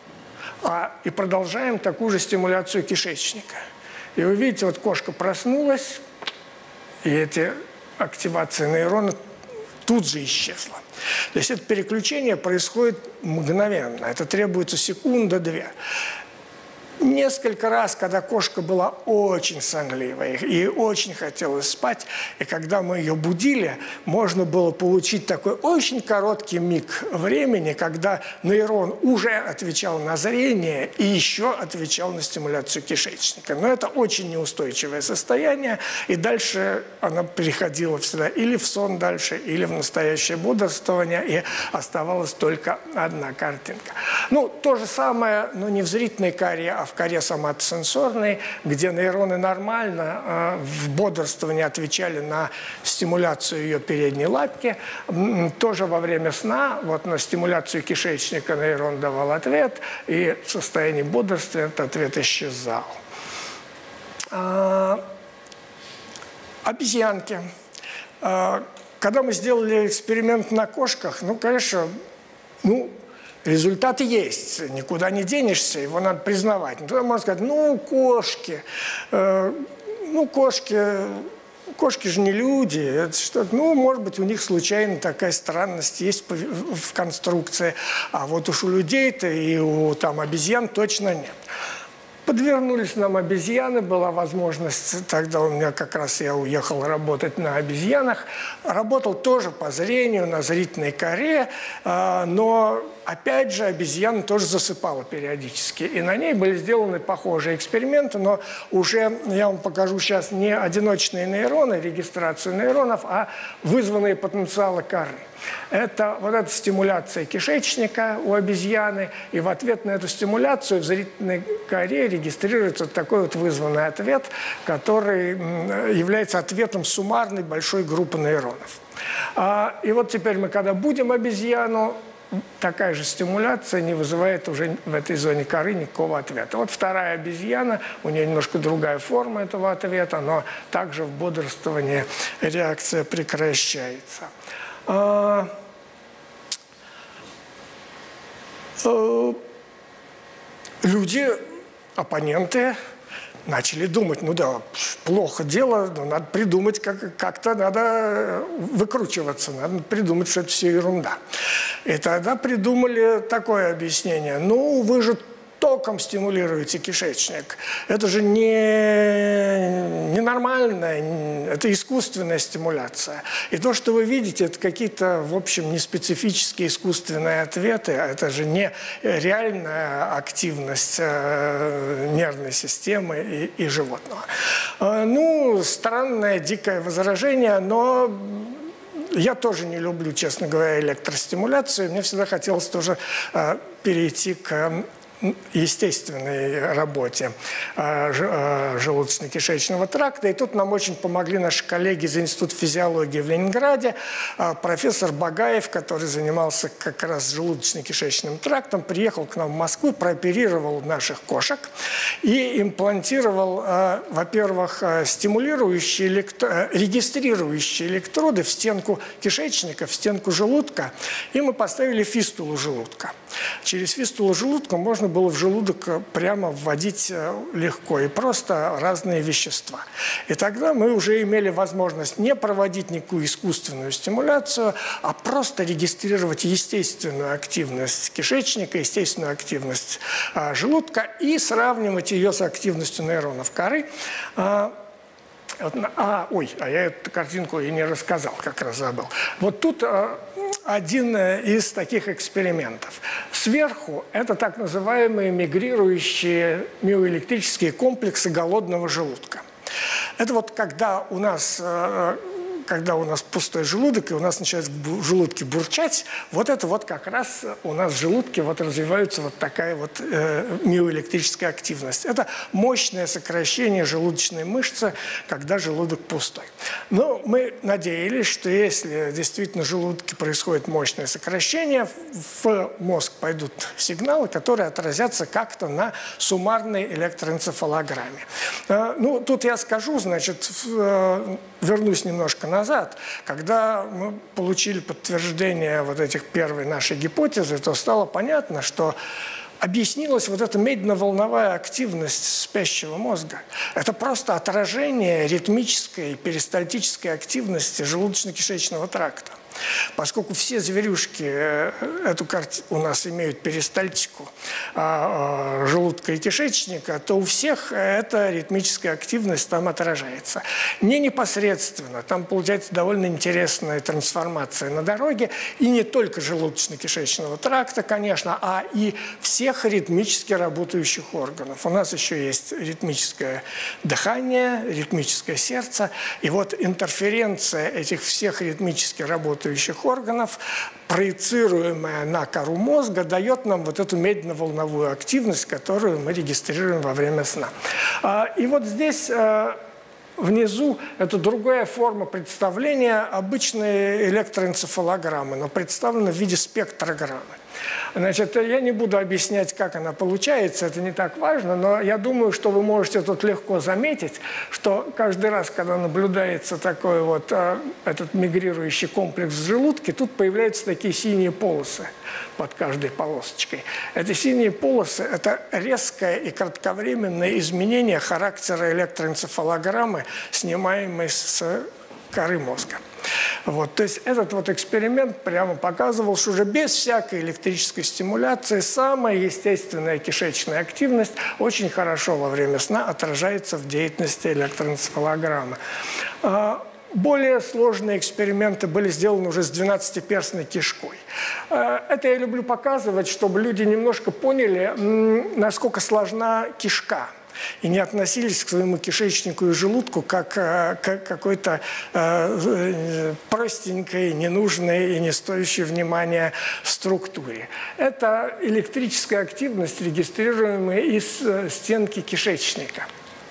и продолжаем такую же стимуляцию кишечника. И вы видите, вот кошка проснулась, и эти активации нейрона тут же исчезла. То есть это переключение происходит мгновенно. Это требуется секунда-две. Несколько раз, когда кошка была очень сонливой и очень хотелось спать, и когда мы ее будили, можно было получить такой очень короткий миг времени, когда нейрон уже отвечал на зрение и еще отвечал на стимуляцию кишечника. Но это очень неустойчивое состояние, и дальше она переходила всегда или в сон дальше, или в настоящее бодрствование, и оставалась только одна картинка. Ну, то же самое, но не в зрительной коре, а в коре соматосенсорной, где нейроны нормально в бодрствовании отвечали на стимуляцию ее передней лапки. Тоже во время сна вот на стимуляцию кишечника нейрон давал ответ, и в состоянии бодрствования этот ответ исчезал. Обезьянки. Когда мы сделали эксперимент на кошках, ну, конечно, результат есть, никуда не денешься, его надо признавать. Тогда можно сказать, кошки же не люди, это что, может быть, у них случайно такая странность есть в конструкции, а вот уж у людей-то и у обезьян точно нет. Подвернулись нам обезьяны, была возможность, тогда у меня как раз я уехал работать на обезьянах. Работал тоже по зрению, на зрительной коре, но опять же обезьяна тоже засыпала периодически. И на ней были сделаны похожие эксперименты, но уже я вам покажу сейчас не одиночные нейроны, регистрацию нейронов, а вызванные потенциалы коры. Это вот эта стимуляция кишечника у обезьяны, и в ответ на эту стимуляцию в зрительной коре регистрируется вот такой вот вызванный ответ, который является ответом суммарной большой группы нейронов. И вот теперь мы, когда будем обезьяну, такая же стимуляция не вызывает уже в этой зоне коры никакого ответа. Вот вторая обезьяна, у нее немножко другая форма этого ответа, но также в бодрствовании реакция прекращается. Люди, оппоненты, начали думать, ну да, плохо дело, но надо придумать, как-то надо выкручиваться, надо придумать, что это все ерунда. И тогда придумали такое объяснение. Ну, вы же током стимулируете кишечник. Это же ненормальная, это искусственная стимуляция. И то, что вы видите, это какие-то, в общем, неспецифические искусственные ответы. Это же не реальная активность нервной системы и животного. Ну, странное, дикое возражение, но я тоже не люблю, честно говоря, электростимуляцию. Мне всегда хотелось тоже перейти к естественной работе желудочно-кишечного тракта. И тут нам очень помогли наши коллеги из Института физиологии в Ленинграде. Профессор Багаев, который занимался как раз желудочно-кишечным трактом, приехал к нам в Москву, прооперировал наших кошек и имплантировал, во-первых, регистрирующие электроды в стенку кишечника, в стенку желудка, и мы поставили фистулу желудка. Через фистулу желудка можно было в желудок прямо вводить легко и просто разные вещества. И тогда мы уже имели возможность не проводить никакую искусственную стимуляцию, а просто регистрировать естественную активность кишечника, естественную активность желудка и сравнивать ее с активностью нейронов коры. Я эту картинку и не рассказал, как раз забыл. Вот тут один из таких экспериментов. Сверху это так называемые мигрирующие миоэлектрические комплексы голодного желудка. Это вот когда у нас пустой желудок, и у нас начинает в желудке бурчать, вот это вот как раз у нас в желудке вот развивается вот такая вот миоэлектрическая активность. Это мощное сокращение желудочной мышцы, когда желудок пустой. Но мы надеялись, что если действительно в желудке происходит мощное сокращение, в мозг пойдут сигналы, которые отразятся как-то на суммарной электроэнцефалограмме. Ну, тут я скажу, значит, вернусь немножко назад, когда мы получили подтверждение вот этих первой нашей гипотезы, то стало понятно, что объяснилась вот эта медленно-волновая активность спящего мозга. Это просто отражение ритмической перистальтической активности желудочно-кишечного тракта. Поскольку все зверюшки у нас имеют перистальтику желудка и кишечника, то у всех эта ритмическая активность там отражается. Не непосредственно. Там получается довольно интересная трансформация на дороге. И не только желудочно-кишечного тракта, конечно, а и всех ритмически работающих органов. У нас еще есть ритмическое дыхание, ритмическое сердце. И вот интерференция этих всех ритмически работающих органов, проецируемая на кору мозга, дает нам вот эту медленно-волновую активность, которую мы регистрируем во время сна. И вот здесь внизу это другая форма представления обычной электроэнцефалограммы, но представлена в виде спектрограммы. Значит, я не буду объяснять, как она получается, это не так важно, но я думаю, что вы можете тут легко заметить, что каждый раз, когда наблюдается такой вот этот мигрирующий комплекс в желудке, тут появляются такие синие полосы под каждой полосочкой. Эти синие полосы – это резкое и кратковременное изменение характера электроэнцефалограммы, снимаемой с коры мозга. Вот, то есть этот вот эксперимент прямо показывал, что уже без всякой электрической стимуляции самая естественная кишечная активность очень хорошо во время сна отражается в деятельности электроэнцефалограммы. Более сложные эксперименты были сделаны уже с 12-перстной кишкой. Это я люблю показывать, чтобы люди немножко поняли, насколько сложна кишка. И не относились к своему кишечнику и желудку как к какой-то простенькой, ненужной и не стоящей внимания структуре. Это электрическая активность, регистрируемая из стенки кишечника.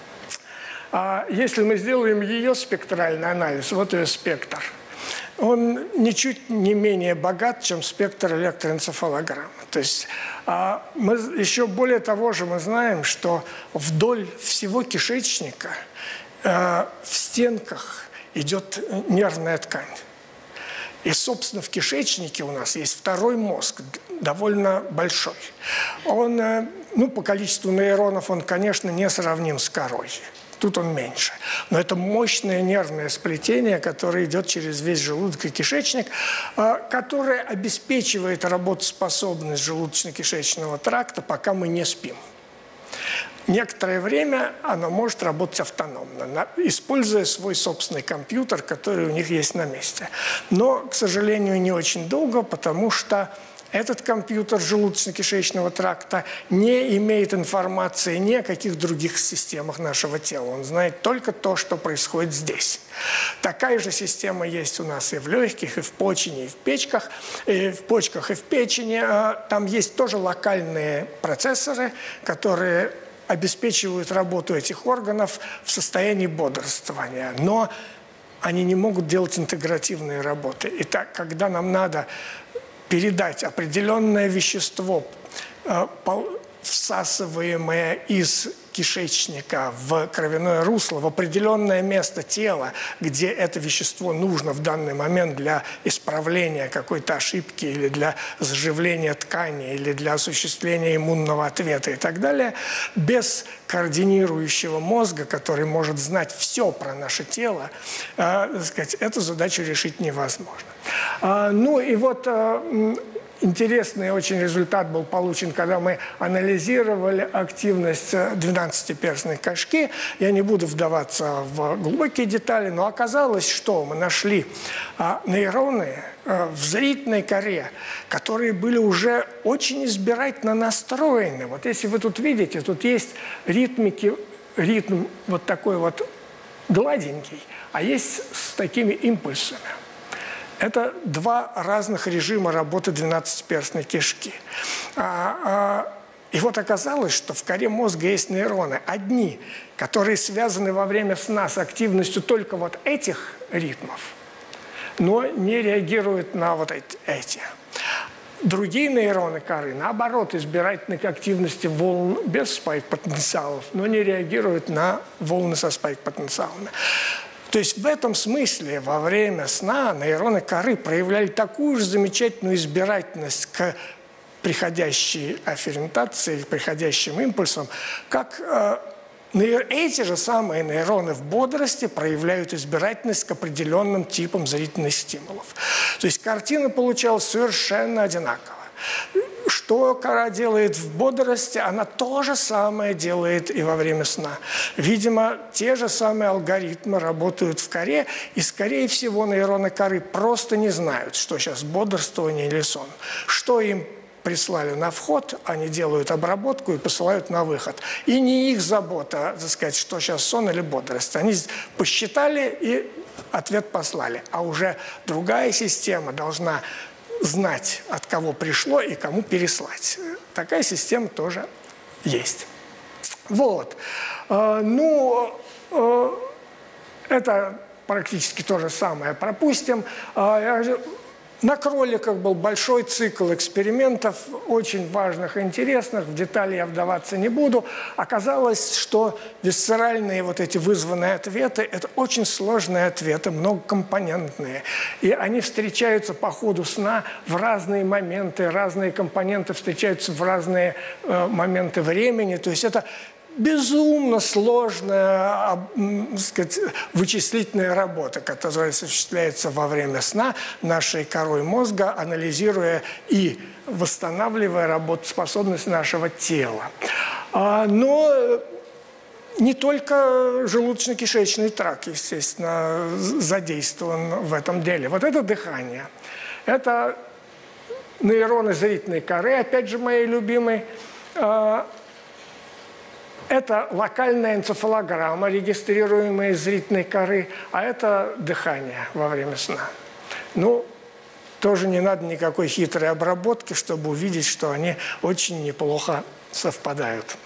Если мы сделаем ее спектральный анализ, вот ее спектр, он ничуть не менее богат, чем спектр электроэнцефалограммы. То есть мы еще более того же мы знаем, что вдоль всего кишечника в стенках идет нервная ткань. И, собственно, в кишечнике у нас есть второй мозг, довольно большой. Он, по количеству нейронов, он, конечно, не сравним с корой. Тут он меньше. Но это мощное нервное сплетение, которое идет через весь желудок и кишечник, которое обеспечивает работоспособность желудочно-кишечного тракта, пока мы не спим. Некоторое время оно может работать автономно, используя свой собственный компьютер, который у них есть на месте. Но, к сожалению, не очень долго, потому что этот компьютер желудочно-кишечного тракта не имеет информации ни о каких других системах нашего тела. Он знает только то, что происходит здесь. Такая же система есть у нас и в легких, и в почени, и в печках, и в почках, и в печени. Там есть тоже локальные процессоры, которые обеспечивают работу этих органов в состоянии бодрствования. Но они не могут делать интегративные работы. Итак, когда нам надо передать определенное вещество, всасываемое из кишечника в кровяное русло, в определенное место тела, где это вещество нужно в данный момент для исправления какой-то ошибки или для заживления ткани, или для осуществления иммунного ответа и так далее, без координирующего мозга, который может знать все про наше тело, эту задачу решить невозможно. Интересный очень результат был получен, когда мы анализировали активность 12-перстной кишки. Я не буду вдаваться в глубокие детали, но оказалось, что мы нашли нейроны в зрительной коре, которые были уже очень избирательно настроены. Вот если вы тут видите, тут есть ритм вот такой вот гладенький, а есть с такими импульсами. Это два разных режима работы 12-перстной кишки. И вот оказалось, что в коре мозга есть нейроны. Одни, которые связаны во время сна с активностью только вот этих ритмов, но не реагируют на вот эти. Другие нейроны коры, наоборот, избирательны к активности волн без спайк-потенциалов, но не реагируют на волны со спайк-потенциалами. То есть в этом смысле во время сна нейроны коры проявляли такую же замечательную избирательность к приходящей афферентации, к приходящим импульсам, как эти же самые нейроны в бодрости проявляют избирательность к определенным типам зрительных стимулов. То есть картина получалась совершенно одинаковая. Что кора делает в бодрости, она то же самое делает и во время сна. Видимо, те же самые алгоритмы работают в коре, и, скорее всего, нейроны коры просто не знают, что сейчас бодрствование или сон. Что им прислали на вход, они делают обработку и посылают на выход. И не их забота, так сказать, что сейчас сон или бодрость. Они посчитали и ответ послали. А уже другая система должна знать, от кого пришло и кому переслать. Такая система тоже есть. Вот. Это практически то же самое. Пропустим. На кроликах был большой цикл экспериментов, очень важных и интересных. В детали я вдаваться не буду. Оказалось, что висцеральные вот эти вызванные ответы – это очень сложные ответы, многокомпонентные. И они встречаются по ходу сна в разные моменты, разные компоненты встречаются в разные моменты времени. То есть это безумно сложная, сказать, вычислительная работа, которая осуществляется во время сна нашей корой мозга, анализируя и восстанавливая работоспособность нашего тела. Но не только желудочно-кишечный тракт, естественно, задействован в этом деле. Вот это дыхание. Это нейроны зрительной коры, опять же, мои любимые. Это локальная энцефалограмма, регистрируемая из зрительной коры, а это дыхание во время сна. Ну, тоже не надо никакой хитрой обработки, чтобы увидеть, что они очень неплохо совпадают.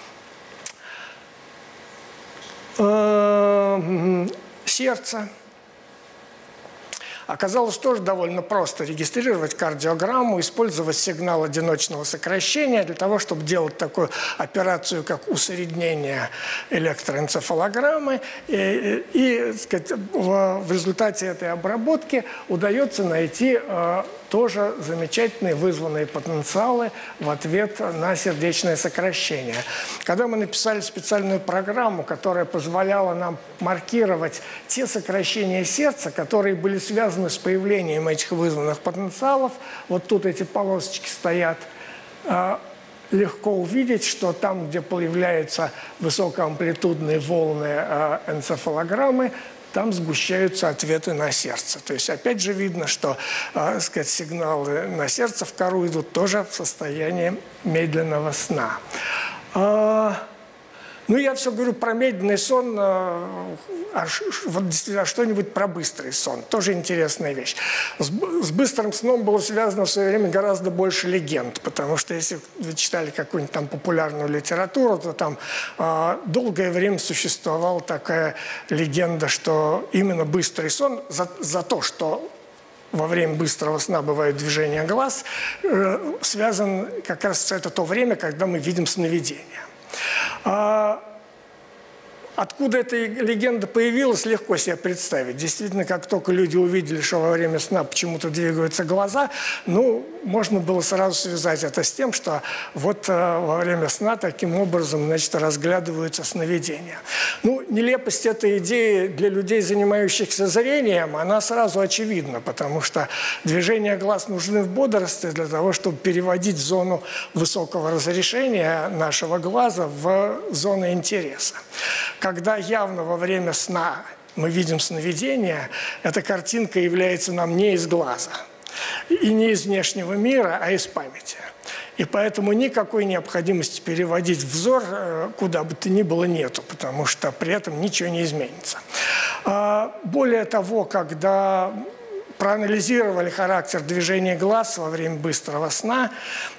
Сердце. Оказалось тоже довольно просто регистрировать кардиограмму, использовать сигнал одиночного сокращения для того, чтобы делать такую операцию, как усреднение электроэнцефалограммы. И сказать, в результате этой обработки удается найти тоже замечательные вызванные потенциалы в ответ на сердечное сокращение. Когда мы написали специальную программу, которая позволяла нам маркировать те сокращения сердца, которые были связаны с появлением этих вызванных потенциалов, вот тут эти полосочки стоят, легко увидеть, что там, где появляются высокоамплитудные волны энцефалограммы, там сгущаются ответы на сердце. То есть опять же видно, что сказать, сигналы на сердце в кору идут тоже в состоянии медленного сна. Ну, я все говорю про медленный сон, вот действительно что-нибудь про быстрый сон. Тоже интересная вещь. С быстрым сном было связано в свое время гораздо больше легенд, потому что если вы читали какую-нибудь там популярную литературу, то там долгое время существовала такая легенда, что именно быстрый сон за то, что во время быстрого сна бывает движение глаз, связан как раз это то время, когда мы видим сновидения. Откуда эта легенда появилась, легко себе представить. Действительно, как только люди увидели, что во время сна почему-то двигаются глаза, ну, можно было сразу связать это с тем, что вот во время сна таким образом, значит, разглядываются сновидения. Ну, нелепость этой идеи для людей, занимающихся зрением, она сразу очевидна, потому что движения глаз нужны в бодрстве для того, чтобы переводить зону высокого разрешения нашего глаза в зону интереса. Когда явно во время сна мы видим сновидение, эта картинка является нам не из глаза и не из внешнего мира, а из памяти. И поэтому никакой необходимости переводить взор куда бы то ни было нету, потому что при этом ничего не изменится. Более того, когда проанализировали характер движения глаз во время быстрого сна,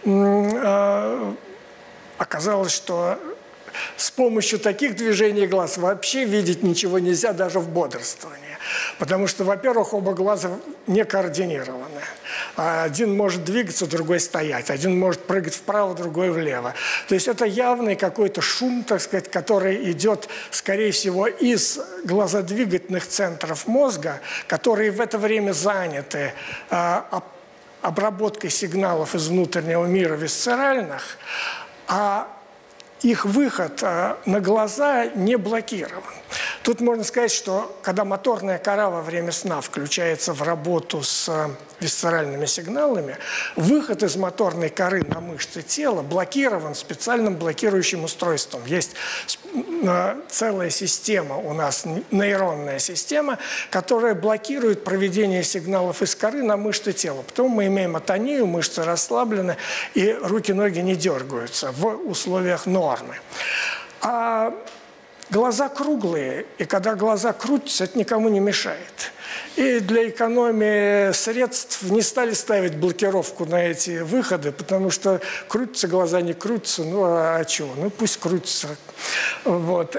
оказалось, что с помощью таких движений глаз вообще видеть ничего нельзя даже в бодрствовании. Потому что, во-первых, оба глаза не координированы. Один может двигаться, другой стоять. Один может прыгать вправо, другой влево. То есть это явный какой-то шум, так сказать, который идет, скорее всего, из глазодвигательных центров мозга, которые в это время заняты обработкой сигналов из внутреннего мира висцеральных, а их выход на глаза не блокирован. Тут можно сказать, что когда моторная кора во время сна включается в работу с висцеральными сигналами, выход из моторной коры на мышцы тела блокирован специальным блокирующим устройством. Есть целая система у нас, нейронная система, которая блокирует проведение сигналов из коры на мышцы тела. Потом мы имеем атонию, мышцы расслаблены, и руки-ноги не дергаются в условиях нормы. А глаза круглые, и когда глаза крутятся, это никому не мешает. И для экономии средств не стали ставить блокировку на эти выходы, потому что крутятся глаза, не крутятся, ну а чего? Ну пусть крутятся. Вот.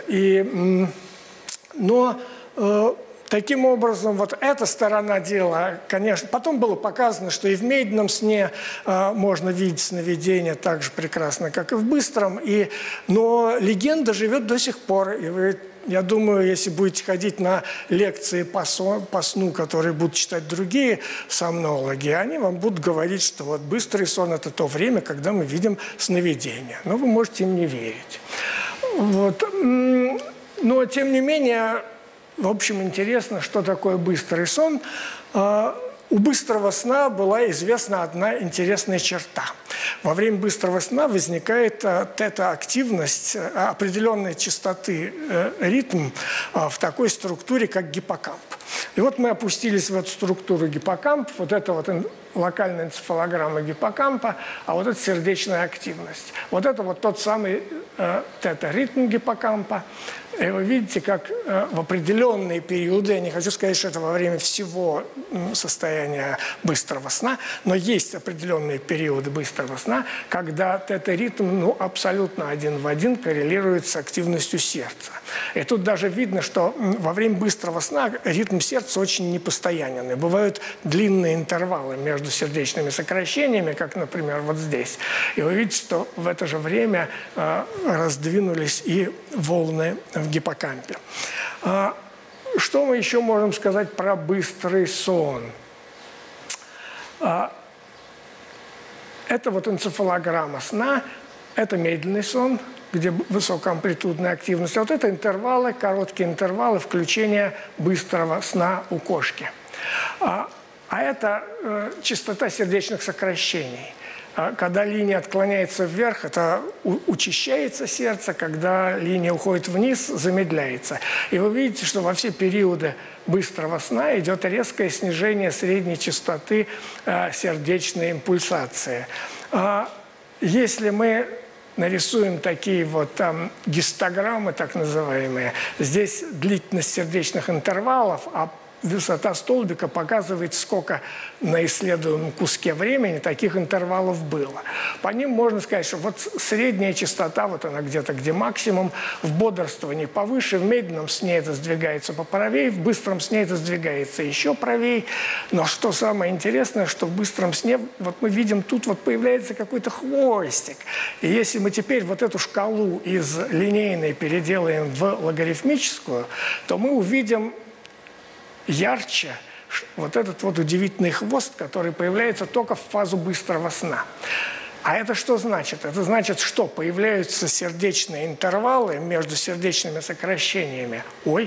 Но таким образом, вот эта сторона дела, конечно, потом было показано, что и в медленном сне можно видеть сновидения так же прекрасно, как и в быстром, но легенда живет до сих пор. И вы, я думаю, если будете ходить на лекции по сну, которые будут читать другие сомнологи, они вам будут говорить, что вот быстрый сон – это то время, когда мы видим сновидения. Но вы можете им не верить. Вот. Но, тем не менее, в общем, интересно, что такое быстрый сон. У быстрого сна была известна одна интересная черта. Во время быстрого сна возникает тета-активность определенной частоты ритм в такой структуре, как гиппокамп. И вот мы опустились в эту структуру гиппокамп, вот это вот локальная энцефалограмма гиппокампа, а вот это сердечная активность. Вот это вот тот самый тета-ритм гиппокампа. И вы видите, как в определенные периоды, я не хочу сказать, что это во время всего состояния быстрого сна, но есть определенные периоды быстрого сна, когда тета-ритм абсолютно один в один коррелирует с активностью сердца. И тут даже видно, что во время быстрого сна ритм сердца очень непостоянен. И бывают длинные интервалы между сердечными сокращениями, как, например, вот здесь. И вы видите, что в это же время раздвинулись и волны в гиппокампе. Что мы еще можем сказать про быстрый сон? Это вот энцефалограмма сна, это медленный сон, где высокоамплитудная активность. А вот это интервалы, короткие интервалы включения быстрого сна у кошки. А это частота сердечных сокращений. Когда линия отклоняется вверх, это учащается сердце, когда линия уходит вниз, замедляется. И вы видите, что во все периоды быстрого сна идет резкое снижение средней частоты сердечной импульсации. Если мы нарисуем такие вот гистограммы, так называемые, здесь длительность сердечных интервалов, а высота столбика показывает, сколько на исследуемом куске времени таких интервалов было. По ним можно сказать, что вот средняя частота, вот она где-то, где максимум, в бодрствовании повыше, в медленном сне это сдвигается поправее, в быстром сне это сдвигается еще правее. Но что самое интересное, что в быстром сне, вот мы видим, тут вот появляется какой-то хвостик. И если мы теперь вот эту шкалу из линейной переделаем в логарифмическую, то мы увидим ярче вот этот вот удивительный хвост, который появляется только в фазу быстрого сна. А это что значит? Это значит, что появляются сердечные интервалы между сердечными сокращениями.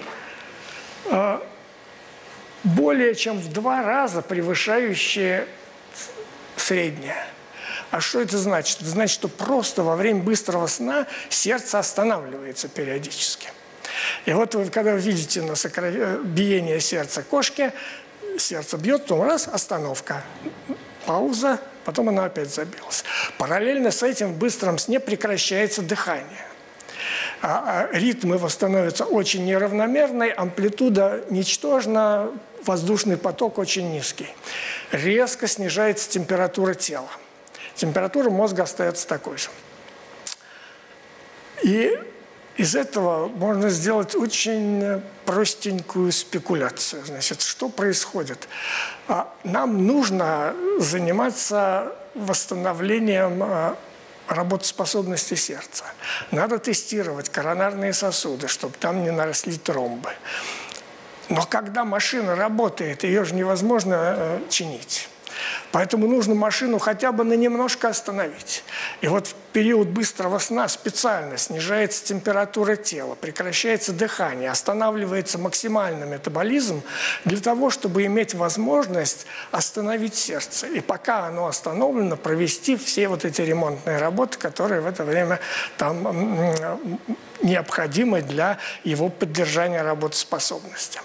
Более чем в 2 раза превышающие среднее. А что это значит? Это значит, что просто во время быстрого сна сердце останавливается периодически. И вот вы, когда вы видите на биение сердца кошки, сердце бьет, потом раз, остановка, пауза, потом оно опять забилось. Параллельно с этим в быстром сне прекращается дыхание. Ритм его становится очень неравномерный, амплитуда ничтожна, воздушный поток очень низкий. Резко снижается температура тела. Температура мозга остается такой же. И из этого можно сделать очень простенькую спекуляцию. Значит, что происходит? Нам нужно заниматься восстановлением работоспособности сердца. Надо тестировать коронарные сосуды, чтобы там не наросли тромбы. Но когда машина работает, ее же невозможно чинить. Поэтому нужно машину хотя бы на немножко остановить. И вот в период быстрого сна специально снижается температура тела, прекращается дыхание, останавливается максимальный метаболизм для того, чтобы иметь возможность остановить сердце. И пока оно остановлено, провести все вот эти ремонтные работы, которые в это время там необходимы для его поддержания работоспособности.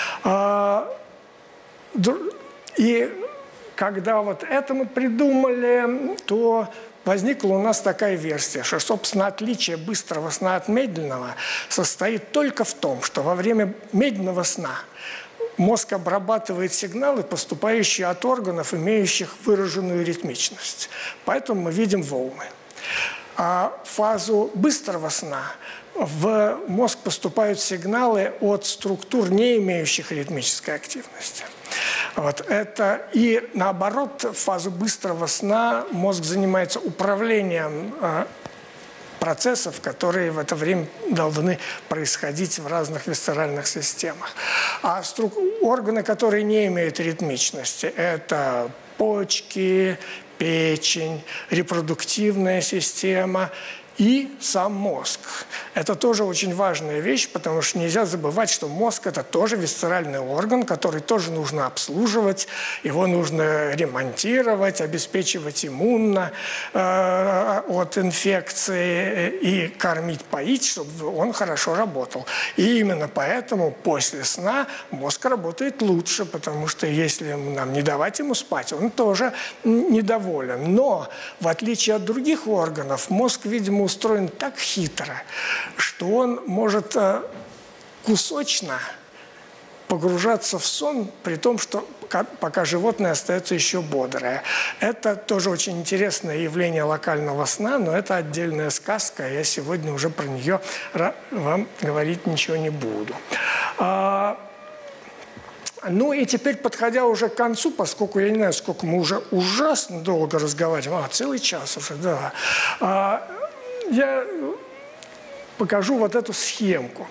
И когда вот это мы придумали, то возникла у нас такая версия, что, собственно, отличие быстрого сна от медленного состоит только в том, что во время медленного сна мозг обрабатывает сигналы, поступающие от органов, имеющих выраженную ритмичность. Поэтому мы видим волны. А в фазу быстрого сна в мозг поступают сигналы от структур, не имеющих ритмической активности. Вот это. И наоборот, в фазу быстрого сна мозг занимается управлением процессов, которые в это время должны происходить в разных висцеральных системах. А органы, которые не имеют ритмичности, это почки, печень, репродуктивная система и сам мозг. Это тоже очень важная вещь, потому что нельзя забывать, что мозг – это тоже висцеральный орган, который тоже нужно обслуживать, его нужно ремонтировать, обеспечивать иммунно от инфекции и кормить, поить, чтобы он хорошо работал. И именно поэтому после сна мозг работает лучше, потому что если нам не давать ему спать, он тоже недоволен. Но, в отличие от других органов, мозг, видимо, устроен так хитро, что он может кусочно погружаться в сон, при том, что пока животное остается еще бодрое. Это тоже очень интересное явление локального сна, но это отдельная сказка, я сегодня уже про нее вам говорить ничего не буду. Ну и теперь, подходя уже к концу, поскольку я не знаю, сколько мы уже ужасно долго разговариваем, целый час уже, да, я покажу вот эту схемку.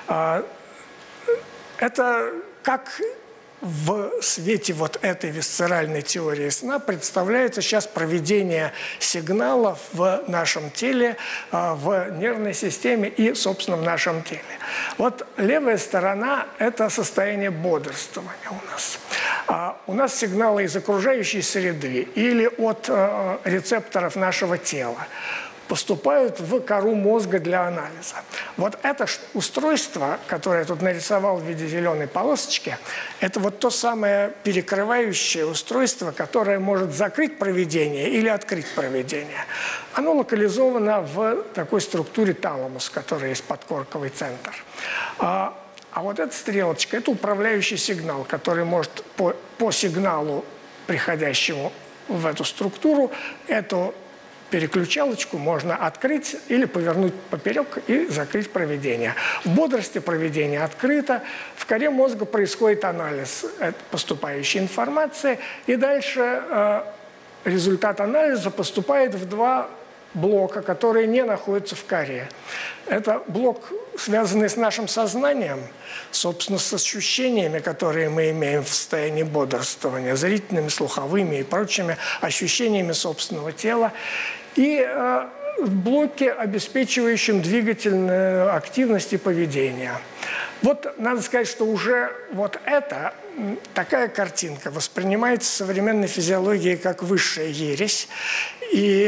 Это как в свете вот этой висцеральной теории сна представляется сейчас проведение сигналов в нашем теле, в нервной системе и, собственно, в нашем теле. Вот левая сторона – это состояние бодрствования у нас. У нас сигналы из окружающей среды или от рецепторов нашего тела поступают в кору мозга для анализа. Вот это устройство, которое я тут нарисовал в виде зеленой полосочки, это вот то самое перекрывающее устройство, которое может закрыть проведение или открыть проведение. Оно локализовано в такой структуре таламус, которая есть подкорковый центр. А вот эта стрелочка – это управляющий сигнал, который может по сигналу, приходящему в эту структуру, эту переключалочку можно открыть или повернуть поперек и закрыть проведение. В бодрости проведение открыто, в коре мозга происходит анализ поступающей информации, и дальше результат анализа поступает в два блока, которые не находятся в коре. Это блок, связанный с нашим сознанием, собственно, с ощущениями, которые мы имеем в состоянии бодрствования, зрительными, слуховыми и прочими ощущениями собственного тела, и в блоке, обеспечивающем двигательную активность и поведение. Вот надо сказать, что уже вот это, такая картинка воспринимается современной физиологией как высшая ересь. И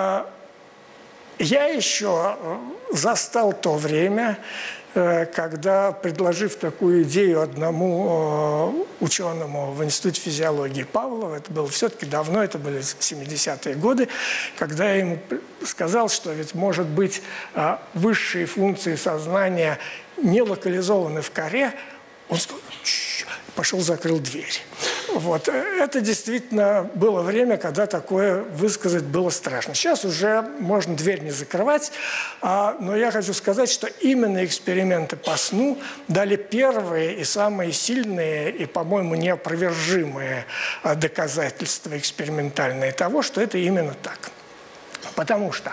я еще застал то время, когда, предложив такую идею одному ученому в Институте физиологии Павлова, это было все-таки давно, это были 70-е годы, когда я ему сказал, что ведь, может быть, высшие функции сознания не локализованы в коре, он сказал, пошел, закрыл дверь. Вот. Это действительно было время, когда такое высказать было страшно. Сейчас уже можно дверь не закрывать, но я хочу сказать, что именно эксперименты по сну дали первые и самые сильные и, по-моему, неопровержимые доказательства экспериментальные того, что это именно так. Потому что,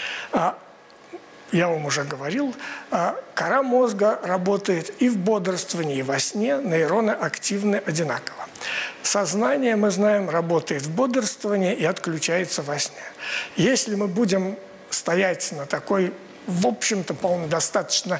я вам уже говорил, кора мозга работает и в бодрствовании, и во сне, нейроны активны одинаково. Сознание, мы знаем, работает в бодрствовании и отключается во сне. Если мы будем стоять на такой, в общем-то, по-моему, достаточно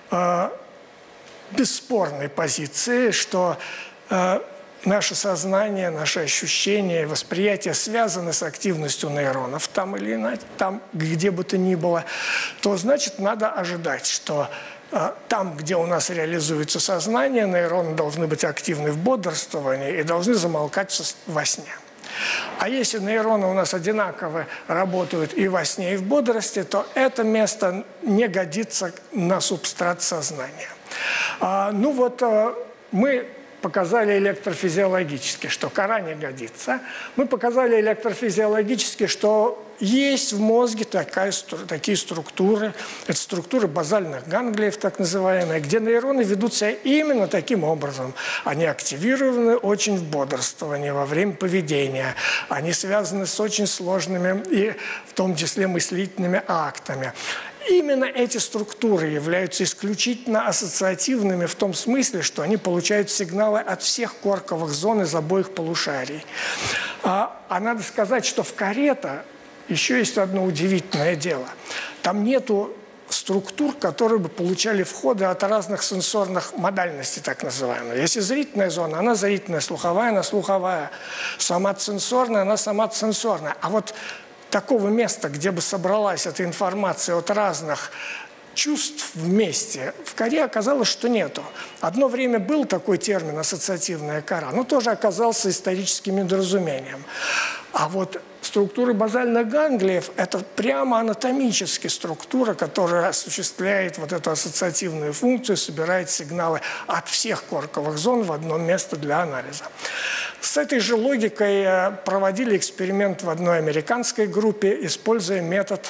бесспорной позиции, что наше сознание, наши ощущения, восприятие связаны с активностью нейронов там или иначе, там, где бы то ни было, то, значит, надо ожидать, что там, где у нас реализуется сознание, нейроны должны быть активны в бодрствовании и должны замолкать во сне. А если нейроны у нас одинаково работают и во сне, и в бодрости, то это место не годится на субстрат сознания. Ну вот мы показали электрофизиологически, что кора не годится. Мы показали электрофизиологически, что есть в мозге такие структуры, это структуры базальных ганглиев, так называемые, где нейроны ведут себя именно таким образом. Они активированы очень в бодрствовании, во время поведения. Они связаны с очень сложными и в том числе мыслительными актами. Именно эти структуры являются исключительно ассоциативными в том смысле, что они получают сигналы от всех корковых зон из обоих полушарий. А надо сказать, что в коре-то еще есть одно удивительное дело. Там нету структур, которые бы получали входы от разных сенсорных модальностей, так называемых. Если зрительная зона, она зрительная, слуховая, она слуховая, соматосенсорная, она соматосенсорная. А вот такого места, где бы собралась эта информация от разных чувств вместе, в коре оказалось, что нету. Одно время был такой термин «ассоциативная кора», но тоже оказался историческим недоразумением. А вот структуры базальных ганглиев – это прямо анатомически структура, которая осуществляет вот эту ассоциативную функцию, собирает сигналы от всех корковых зон в одно место для анализа. С этой же логикой проводили эксперимент в одной американской группе, используя метод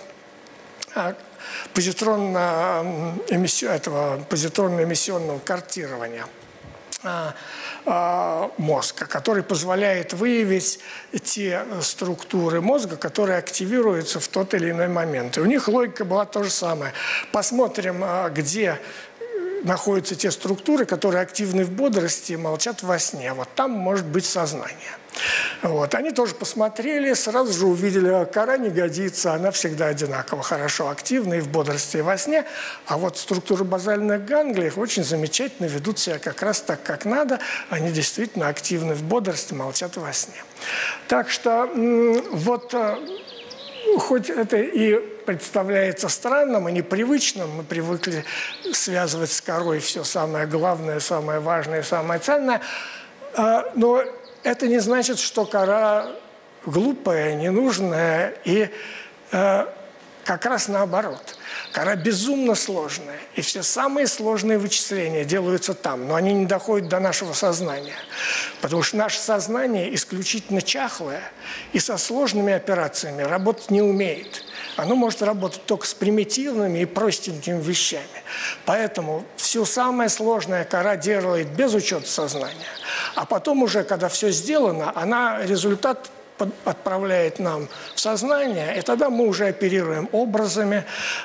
позитронно-эмиссионного картирования мозга, который позволяет выявить те структуры мозга, которые активируются в тот или иной момент. И у них логика была то же самое. Посмотрим, где находятся те структуры, которые активны в бодрости и молчат во сне. Вот там может быть сознание. Вот. Они тоже посмотрели, сразу же увидели, кора не годится, она всегда одинаково хорошо активна и в бодрости, и во сне. А вот структуры базальных ганглиев очень замечательно ведут себя как раз так, как надо. Они действительно активны в бодрости, молчат во сне. Так что вот хоть это и представляется странным и непривычным, мы привыкли связывать с корой все самое главное, самое важное, самое ценное, но это не значит, что кора глупая, ненужная и как раз наоборот. Кора безумно сложная, и все самые сложные вычисления делаются там, но они не доходят до нашего сознания. Потому что наше сознание исключительно чахлое и со сложными операциями работать не умеет. Оно может работать только с примитивными и простенькими вещами. Поэтому все самое сложное кора делает без учета сознания. А потом уже, когда все сделано, она результат отправляет нам в сознание, и тогда мы уже оперируем образами,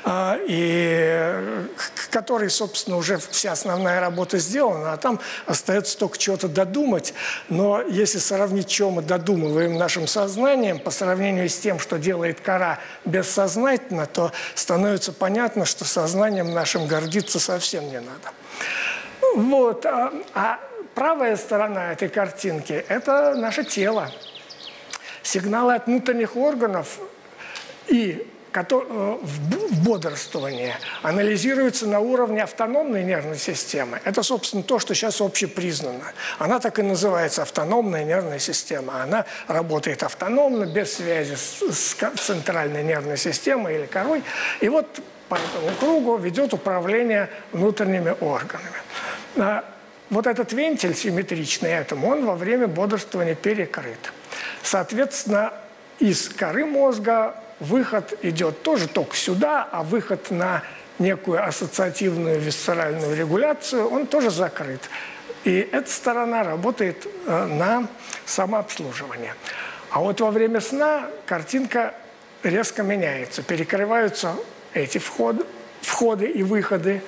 которые, собственно, уже вся основная работа сделана, а там остается только чего-то додумать. Но если сравнить, что мы додумываем нашим сознанием по сравнению с тем, что делает кора бессознательно, то становится понятно, что сознанием нашим гордиться совсем не надо. Вот. А правая сторона этой картинки – это наше тело. Сигналы от внутренних органов и в бодрствовании анализируются на уровне автономной нервной системы. Это, собственно, то, что сейчас общепризнано. Она так и называется – автономная нервная система. Она работает автономно, без связи с центральной нервной системой или корой. И вот по этому кругу ведет управление внутренними органами. Вот этот вентиль симметричный этому, он во время бодрствования перекрыт. Соответственно, из коры мозга выход идет тоже только сюда, а выход на некую ассоциативную висцеральную регуляцию, он тоже закрыт. И эта сторона работает на самообслуживание. А вот во время сна картинка резко меняется. Перекрываются эти входы и выходы.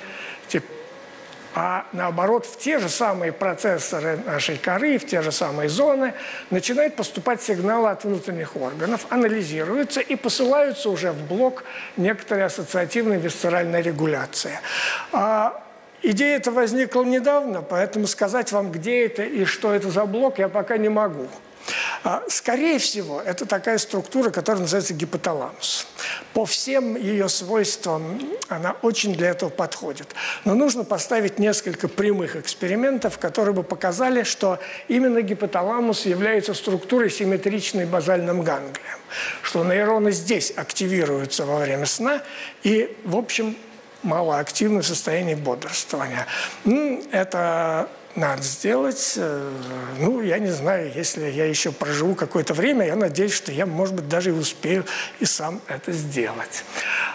А наоборот, в те же самые процессоры нашей коры, в те же самые зоны начинают поступать сигналы от внутренних органов, анализируются и посылаются уже в блок некоторой ассоциативной висцеральной регуляции. Идея эта возникла недавно, поэтому сказать вам, где это и что это за блок, я пока не могу. Скорее всего, это такая структура, которая называется гипоталамус. По всем ее свойствам она очень для этого подходит. Но нужно поставить несколько прямых экспериментов, которые бы показали, что именно гипоталамус является структурой, симметричной базальным ганглиям. Что нейроны здесь активируются во время сна и, в общем, малоактивны в состоянии бодрствования. Это надо сделать. Ну, я не знаю, если я еще проживу какое-то время, я надеюсь, что я, может быть, даже и успею и сам это сделать.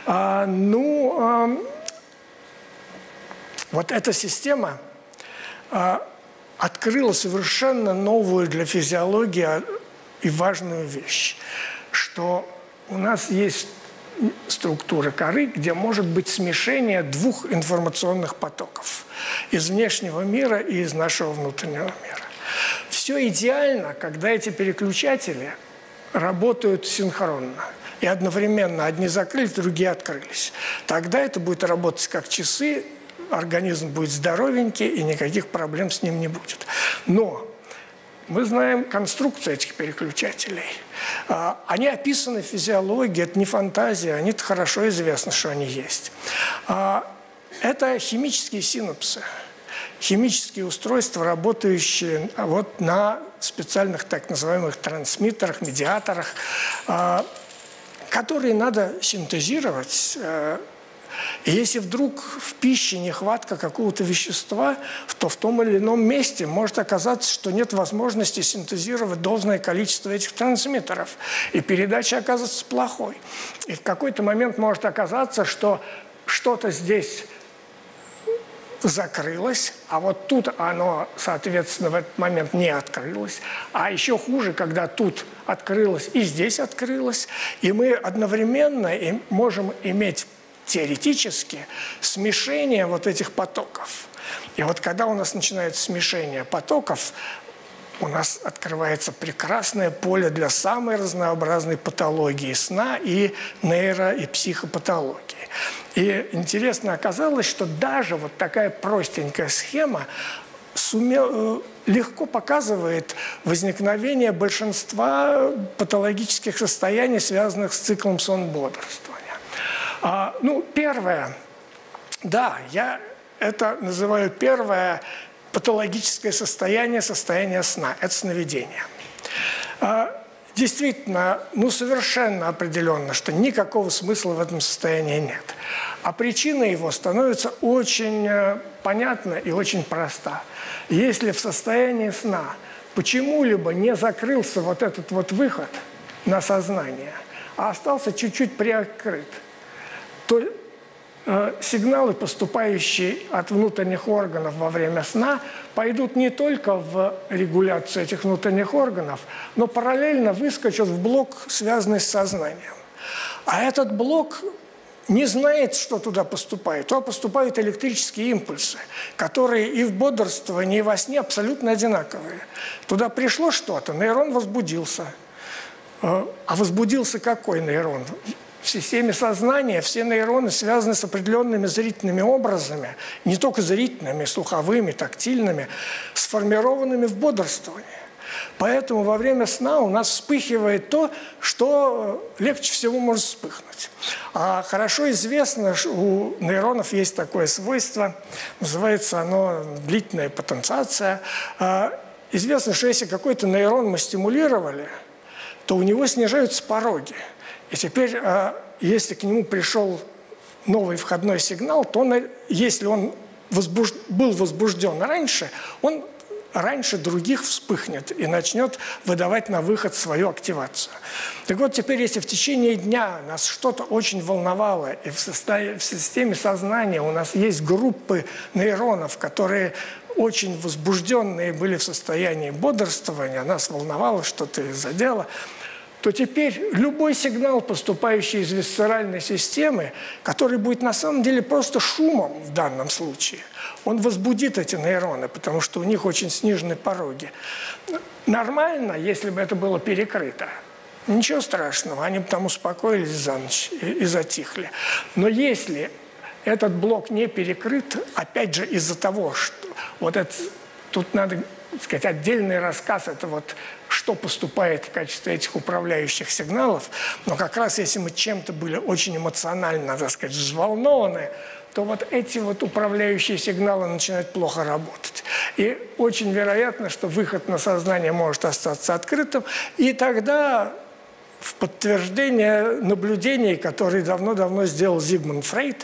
Вот эта система открыла совершенно новую для физиологии и важную вещь, что у нас есть структуры коры, где может быть смешение двух информационных потоков из внешнего мира и из нашего внутреннего мира. Все идеально, когда эти переключатели работают синхронно. и одновременно одни закрылись, другие открылись. Тогда это будет работать как часы, организм будет здоровенький, и никаких проблем с ним не будет. Но мы знаем конструкцию этих переключателей. Они описаны в физиологии, это не фантазия, они-то хорошо известно, что они есть. Это химические синапсы, химические устройства, работающие вот на специальных так называемых трансмиттерах, медиаторах, которые надо синтезировать. И если вдруг в пище нехватка какого-то вещества, то в том или ином месте может оказаться, что нет возможности синтезировать должное количество этих трансмиттеров. И передача оказывается плохой. И в какой-то момент может оказаться, что что-то здесь закрылось, а вот тут оно, соответственно, в этот момент не открылось. А еще хуже, когда тут открылось и здесь открылось. И мы одновременно можем иметь теоретически смешение вот этих потоков. И вот когда у нас начинается смешение потоков, у нас открывается прекрасное поле для самой разнообразной патологии сна и нейро- и психопатологии. И интересно оказалось, что даже вот такая простенькая схема легко показывает возникновение большинства патологических состояний, связанных с циклом сон-бодрствования. Первое, да, я это называю первое патологическое состояние, состояние сна. Это сновидение. Действительно, совершенно определенно, что никакого смысла в этом состоянии нет. А причина его становится очень понятна и очень проста. Если в состоянии сна почему-либо не закрылся вот этот вот выход на сознание, а остался чуть-чуть приоткрыт, то сигналы, поступающие от внутренних органов во время сна, пойдут не только в регуляцию этих внутренних органов, но параллельно выскочат в блок, связанный с сознанием. А этот блок не знает, что туда поступает. Туда поступают электрические импульсы, которые и в бодрствовании, и во сне абсолютно одинаковые. Туда пришло что-то, нейрон возбудился. А возбудился какой нейрон? В системе сознания все нейроны связаны с определенными зрительными образами, не только зрительными, слуховыми, тактильными, сформированными в бодрствовании. Поэтому во время сна у нас вспыхивает то, что легче всего может вспыхнуть. А хорошо известно, что у нейронов есть такое свойство, называется оно длительная потенциация. Известно, что если какой-то нейрон мы стимулировали, то у него снижаются пороги. И теперь, если к нему пришел новый входной сигнал, то если он был возбужден раньше, он раньше других вспыхнет и начнет выдавать на выход свою активацию. Так вот, теперь, если в течение дня нас что-то очень волновало, и в системе сознания у нас есть группы нейронов, которые очень возбужденные были в состоянии бодрствования, нас волновало, что-то задело, то теперь любой сигнал, поступающий из висцеральной системы, который будет на самом деле просто шумом в данном случае, он возбудит эти нейроны, потому что у них очень снижены пороги. Нормально, если бы это было перекрыто. Ничего страшного, они бы там успокоились за ночь и затихли. Но если этот блок не перекрыт, опять же из-за того, что вот это, тут надо сказать, отдельный рассказ, это вот что поступает в качестве этих управляющих сигналов, но как раз если мы чем-то были очень эмоционально, так сказать, взволнованы, то вот эти вот управляющие сигналы начинают плохо работать. И очень вероятно, что выход на сознание может остаться открытым, и тогда в подтверждение наблюдений, которые давно-давно сделал Зигмунд Фрейд,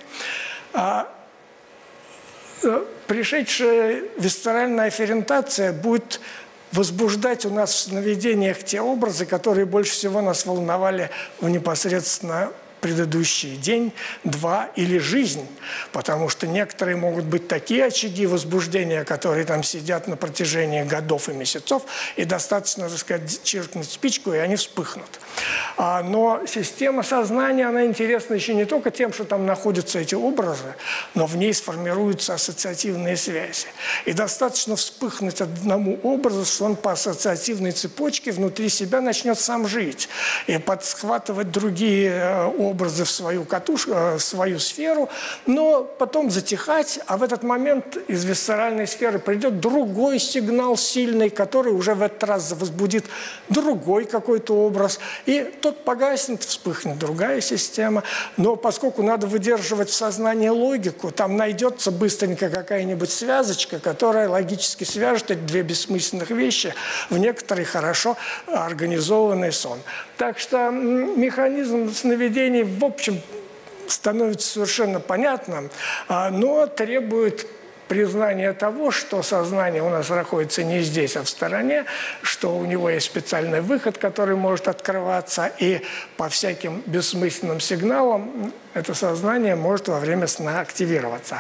пришедшая висцеральная афферентация будет возбуждать у нас в сновидениях те образы, которые больше всего нас волновали в непосредственно предыдущий день, два или жизнь. Потому что некоторые могут быть такие очаги возбуждения, которые там сидят на протяжении годов и месяцев, и достаточно, так сказать, чиркнуть спичку, и они вспыхнут. Но система сознания, она интересна еще не только тем, что там находятся эти образы, но в ней сформируются ассоциативные связи. И достаточно вспыхнуть одному образу, что он по ассоциативной цепочке внутри себя начнет сам жить и подхватывать другие образы в свою катушку, в свою сферу, но потом затихать, а в этот момент из висцеральной сферы придет другой сигнал сильный, который уже в этот раз возбудит другой какой-то образ, и тот погаснет, вспыхнет другая система. Но поскольку надо выдерживать в сознании логику, там найдется быстренько какая-нибудь связочка, которая логически свяжет эти две бессмысленных вещи в некоторый хорошо организованный сон. Так что механизм сновидений, в общем, становится совершенно понятным, но требует признание того, что сознание у нас находится не здесь, а в стороне, что у него есть специальный выход, который может открываться, и по всяким бессмысленным сигналам это сознание может во время сна активироваться.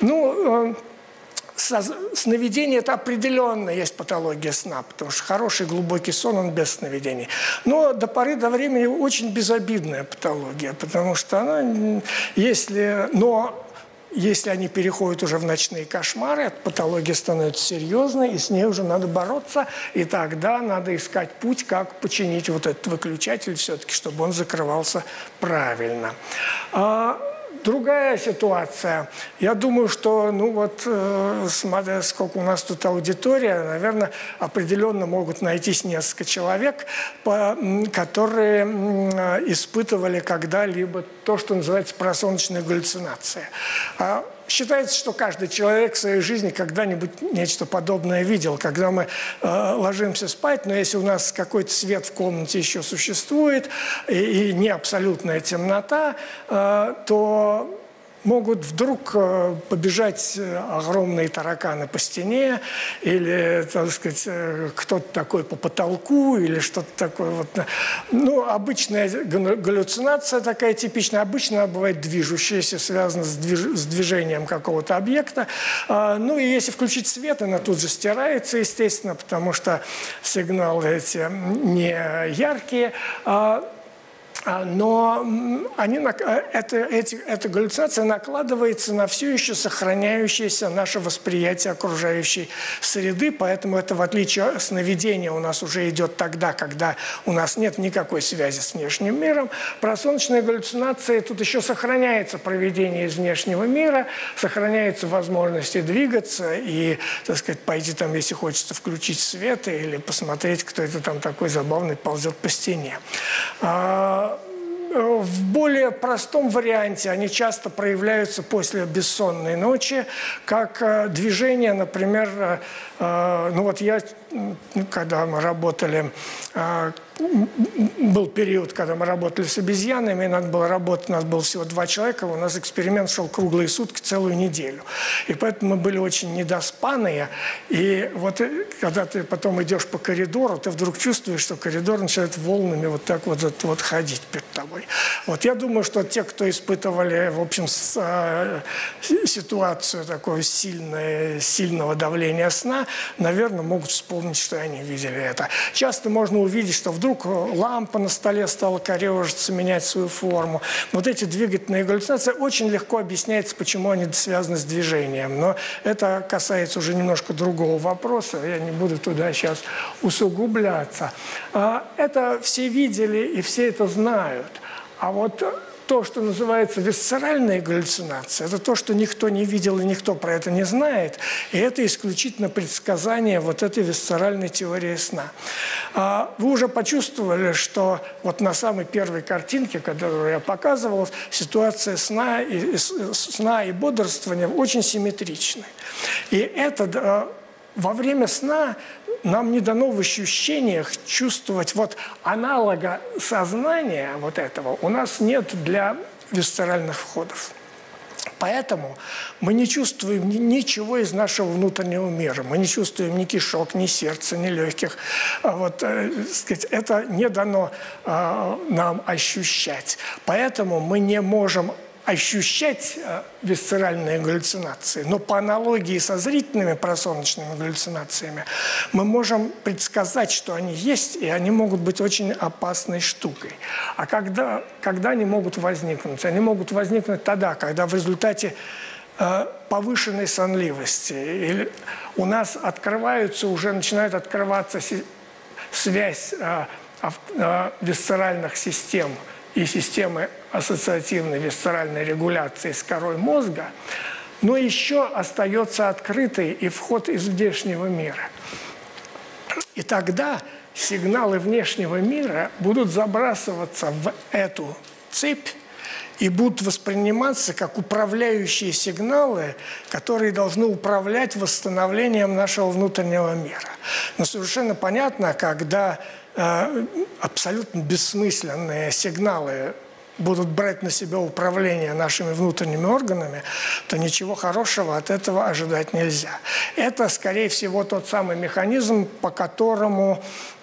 Сновидение – это определенно есть патология сна, потому что хороший глубокий сон, он без сновидений. Но до поры до времени очень безобидная патология, потому что она, если они переходят уже в ночные кошмары, эта патология становится серьезной, и с ней уже надо бороться, и тогда надо искать путь, как починить вот этот выключатель все-таки, чтобы он закрывался правильно. Другая ситуация. Я думаю, что, смотря сколько у нас тут аудитория, наверное, определенно могут найтись несколько человек, которые испытывали когда-либо то, что называется просоночная галлюцинация. Считается, что каждый человек в своей жизни когда-нибудь нечто подобное видел, когда мы ложимся спать, но если у нас какой-то свет в комнате еще существует и не абсолютная темнота, то могут вдруг побежать огромные тараканы по стене, или, так сказать, кто-то такой по потолку, или что-то такое. Обычная галлюцинация такая типичная. Обычно она бывает движущаяся, связана с движением какого-то объекта. И если включить свет, она тут же стирается, естественно, потому что сигналы эти не яркие. Но эта галлюцинация накладывается на все еще сохраняющееся наше восприятие окружающей среды, поэтому это, в отличие от сновидения, у нас уже идет тогда, когда у нас нет никакой связи с внешним миром. Просоночная галлюцинация, тут еще сохраняется проведение из внешнего мира, сохраняются возможности двигаться и, так сказать, пойти там, если хочется, включить свет или посмотреть, кто это там такой забавный ползет по стене. В более простом варианте они часто проявляются после бессонной ночи, как движение, например, когда мы работали, был период, когда мы работали с обезьянами, и надо было работать, у нас было всего 2 человека, у нас эксперимент шел круглые сутки, целую неделю. И поэтому мы были очень недоспанные, и вот когда ты потом идешь по коридору, ты вдруг чувствуешь, что коридор начинает волнами вот так вот ходить перед тобой. Вот я думаю, что те, кто испытывали, в общем, ситуацию такого сильного давления сна, наверное, могут вспомнить, что они видели это. Часто можно увидеть, что вдруг лампа на столе стала корежиться, менять свою форму. Вот эти двигательные галлюцинации очень легко объясняется, почему они связаны с движением. Но это касается уже немножко другого вопроса. Я не буду туда сейчас усугубляться. Это все видели и все это знают. А вот то, что называется висцеральная галлюцинация, это то, что никто не видел и никто про это не знает. И это исключительно предсказание вот этой висцеральной теории сна. Вы уже почувствовали, что вот на самой первой картинке, которую я показывал, ситуация сна и бодрствования очень симметричны. И это во время сна нам не дано в ощущениях чувствовать вот аналога сознания вот этого у нас нет для висцеральных входов. Поэтому мы не чувствуем ничего из нашего внутреннего мира. Мы не чувствуем ни кишок, ни сердца, ни легких. Сказать, это не дано нам ощущать. Поэтому мы не можем ощущать висцеральные галлюцинации. Но по аналогии со зрительными просоночными галлюцинациями мы можем предсказать, что они есть, и они могут быть очень опасной штукой. А когда они могут возникнуть? Они могут возникнуть тогда, когда в результате повышенной сонливости или у нас начинает открываться связь висцеральных систем и системы ассоциативной висцеральной регуляции с корой мозга, но еще остается открытый и вход из внешнего мира. И тогда сигналы внешнего мира будут забрасываться в эту цепь и будут восприниматься как управляющие сигналы, которые должны управлять восстановлением нашего внутреннего мира. Но совершенно понятно, когда абсолютно бессмысленные сигналы будут брать на себя управление нашими внутренними органами, то ничего хорошего от этого ожидать нельзя. Это, скорее всего, тот самый механизм, по которому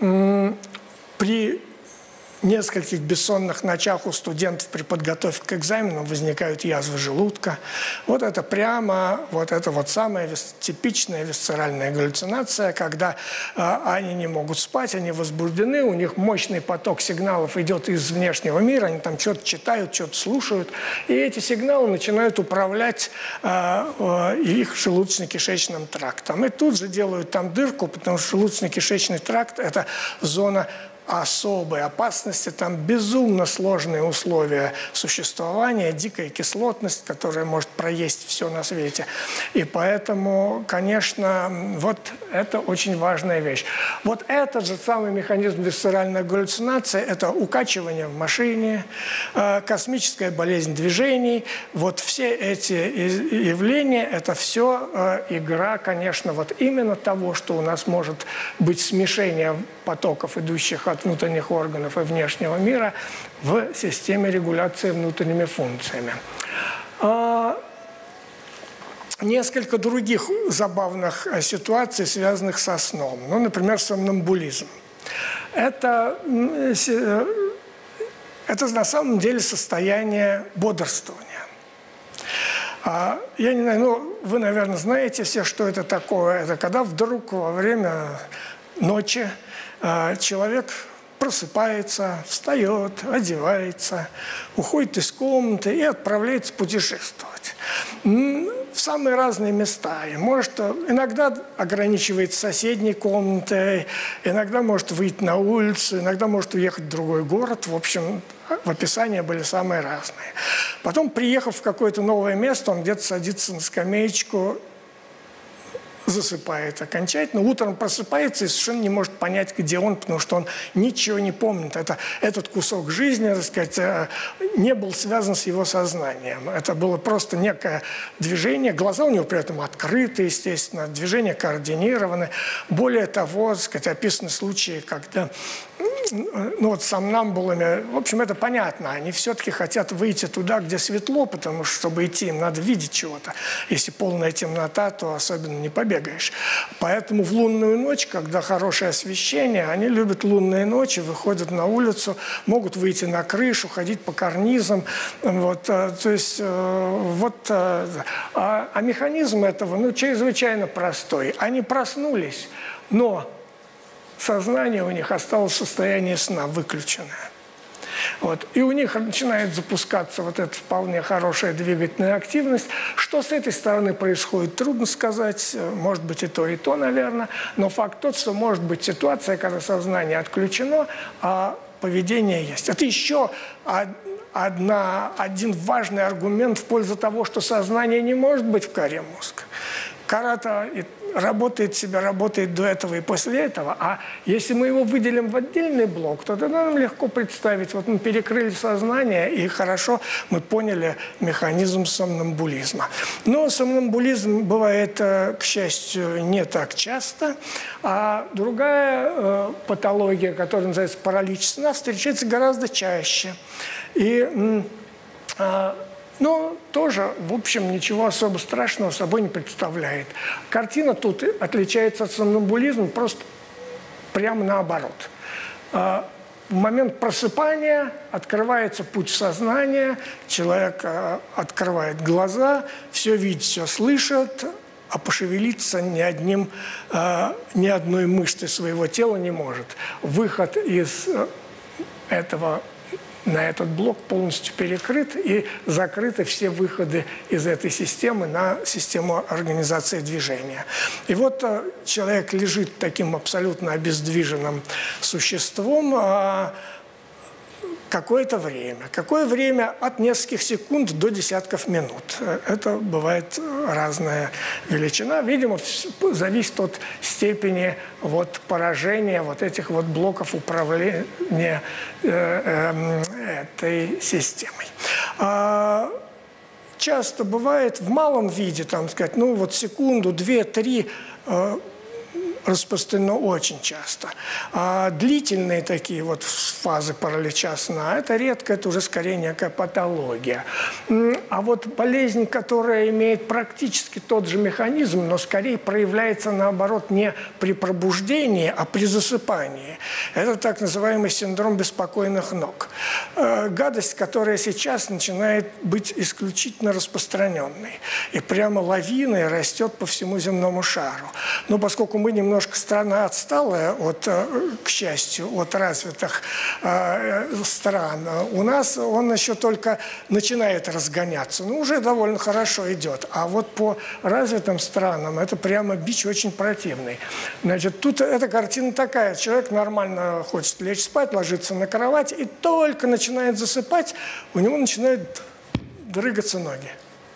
при нескольких бессонных ночах у студентов при подготовке к экзаменам возникают язвы желудка. Вот это прямо, самая типичная висцеральная галлюцинация, когда они не могут спать, они возбуждены, у них мощный поток сигналов идет из внешнего мира, они там что-то читают, что-то слушают, и эти сигналы начинают управлять их желудочно-кишечным трактом. И тут же делают там дырку, потому что желудочно-кишечный тракт – это зона особой опасности, там безумно сложные условия существования, дикая кислотность, которая может проесть все на свете. И поэтому, конечно, вот это очень важная вещь. Вот этот же самый механизм висцеральной галлюцинации – это укачивание в машине, космическая болезнь движений. Вот все эти явления – это все игра, конечно, вот именно того, что у нас может быть смешение потоков, идущих от внутренних органов и внешнего мира в системе регуляции внутренними функциями. Несколько других забавных ситуаций, связанных со сном. Ну, например, сомнамбулизм. Это на самом деле состояние бодрствования. Я не знаю, вы, наверное, знаете все, что это такое. Это когда вдруг во время ночи человек просыпается, встает, одевается, уходит из комнаты и отправляется путешествовать в самые разные места. И может, иногда ограничивается соседней комнатой, иногда может выйти на улицу, иногда может уехать в другой город. В общем, в описании были самые разные. Потом, приехав в какое-то новое место, он где-то садится на скамеечку, засыпает окончательно, утром просыпается и совершенно не может понять, где он, потому что он ничего не помнит. Этот кусок жизни, так сказать, не был связан с его сознанием. Это было просто некое движение. Глаза у него при этом открыты, естественно, движения координированы. Более того, так сказать, описаны случаи, когда сомнамбулами, в общем, это понятно, они все-таки хотят выйти туда, где светло, потому что, чтобы идти, им надо видеть чего-то. Если полная темнота, то особенно не побегаешь. Поэтому в лунную ночь, когда хорошее освещение, они любят лунные ночи, выходят на улицу, могут выйти на крышу, ходить по карнизам. А механизм этого, чрезвычайно простой. Они проснулись, но сознание у них осталось в состоянии сна, выключенное. И у них начинает запускаться вот эта вполне хорошая двигательная активность. Что с этой стороны происходит, трудно сказать. Может быть и то, наверное. Но факт тот, что может быть ситуация, когда сознание отключено, а поведение есть. Это еще один важный аргумент в пользу того, что сознание не может быть в коре мозга. Кора-то работает до этого и после этого. А если мы его выделим в отдельный блок, то тогда нам легко представить. Вот мы перекрыли сознание, и хорошо мы поняли механизм сомнамбулизма. Но сомнамбулизм бывает, к счастью, не так часто. А другая патология, которая называется паралич сна, встречается гораздо чаще. И Но тоже, в общем, ничего особо страшного собой не представляет. Картина тут отличается от сомнамбулизма просто прямо наоборот. В момент просыпания открывается путь сознания, человек открывает глаза, все видит, все слышит, а пошевелиться ни одной мышцы своего тела не может. Выход из этого на этот блок полностью перекрыт и закрыты все выходы из этой системы на систему организации движения. И вот человек лежит таким абсолютно обездвиженным существом какое-то время. Какое время? От нескольких секунд до десятков минут. Это бывает разная величина. Видимо, зависит от степени поражения этих блоков управления этой системой. Часто бывает в малом виде, секунду, 2-3, распространено очень часто. А длительные такие фазы паралича сна – это редко, это уже скорее некая патология. А болезнь, которая имеет практически тот же механизм, но скорее проявляется, наоборот, не при пробуждении, а при засыпании. Это так называемый синдром беспокойных ног. Гадость, которая сейчас начинает быть исключительно распространенной. И прямо лавиной растет по всему земному шару. Но поскольку мы немножко страна отсталая, к счастью, от развитых стран, у нас он еще только начинает разгоняться. Уже довольно хорошо идет. А по развитым странам это прямо бич очень противный. Значит, тут эта картина такая. Человек нормально хочет лечь спать, ложится на кровать, и только начинает засыпать, у него начинают дрыгаться ноги.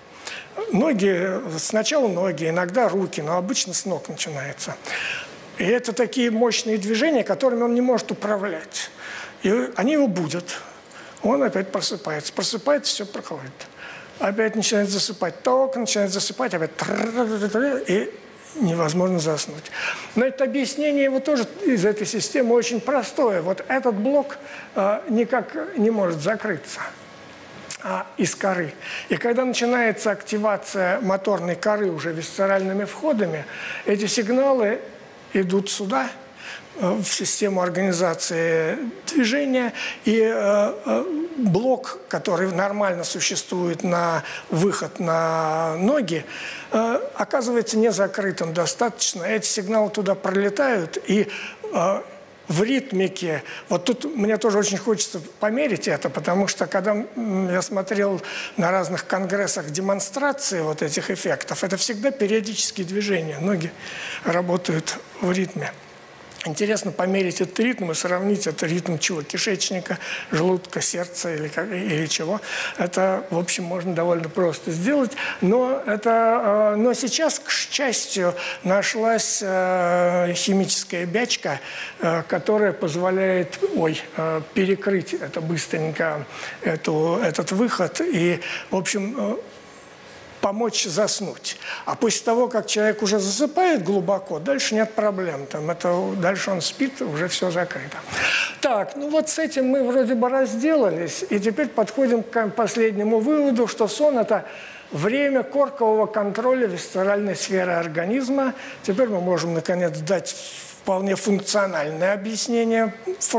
Сначала ноги, иногда руки, но обычно с ног начинается. И это такие мощные движения, которыми он не может управлять. И они его будут. Он опять просыпается. Просыпается, все проходит. Опять начинает засыпать. Только начинает засыпать, опять и невозможно заснуть. Но это объяснение его тоже из этой системы очень простое. Этот блок никак не может закрыться из коры. И когда начинается активация моторной коры уже висцеральными входами, эти сигналы идут сюда, в систему организации движения, и блок, который нормально существует на выход на ноги, оказывается не закрытым достаточно. Эти сигналы туда пролетают, и в ритмике, тут мне тоже очень хочется померить это, потому что когда я смотрел на разных конгрессах демонстрации этих эффектов, это всегда периодические движения, ноги работают в ритме. Интересно померить этот ритм и сравнить это ритм чего? Кишечника, желудка, сердца или чего. Это, в общем, можно довольно просто сделать. Но сейчас, к счастью, нашлась химическая бячка, которая позволяет перекрыть это быстренько, этот выход. И, в общем, помочь заснуть. А после того, как человек уже засыпает глубоко, дальше нет проблем. Дальше он спит, уже все закрыто. Так, с этим мы вроде бы разделались. И теперь подходим к последнему выводу, что сон – это время коркового контроля висцеральной сферы организма. Теперь мы можем, наконец, дать вполне функциональное объяснение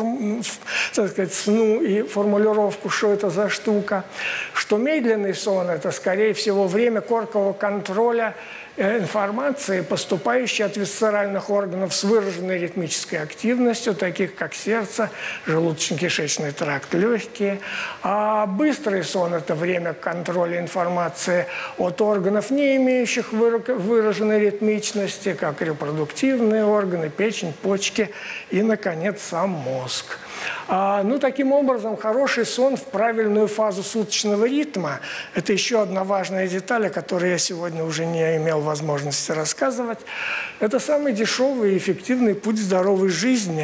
сну и формулировку, что это за штука. Что медленный сон – это, скорее всего, время коркового контроля информации, поступающей от висцеральных органов с выраженной ритмической активностью, таких как сердце, желудочно-кишечный тракт, легкие. А быстрый сон – это время контроля информации от органов, не имеющих выраженной ритмичности, как репродуктивные органы, печень, почки и, наконец, сам мозг. Таким образом, хороший сон в правильную фазу суточного ритма – это еще одна важная деталь, о которой я сегодня уже не имел возможности рассказывать. Это самый дешевый и эффективный путь здоровой жизни.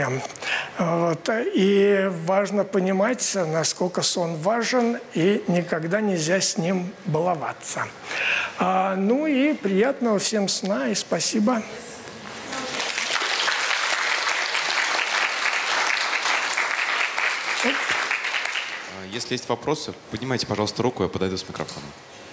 И важно понимать, насколько сон важен, и никогда нельзя с ним баловаться. И приятного всем сна, и спасибо. Если есть вопросы, поднимайте, пожалуйста, руку, я подойду с микрофоном.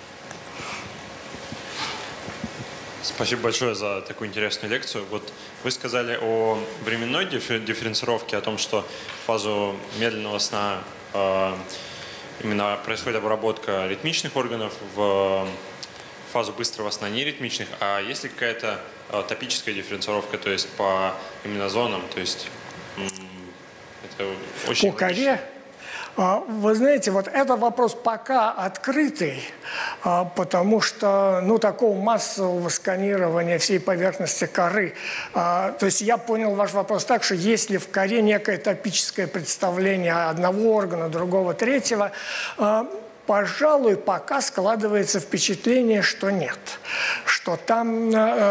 Спасибо большое за такую интересную лекцию. Вот вы сказали о временной дифференцировке, о том, что в фазу медленного сна именно происходит обработка ритмичных органов, в фазу быстрого сна неритмичных. А есть ли какая-то топическая дифференцировка, то есть по именно зонам? То есть это очень по коре? Вы знаете, вот этот вопрос пока открытый, потому что, ну, такого массового сканирования всей поверхности коры. То есть я понял ваш вопрос так, что есть ли в коре некое топическое представление одного органа, другого, третьего, пожалуй, пока складывается впечатление, что нет. Что там,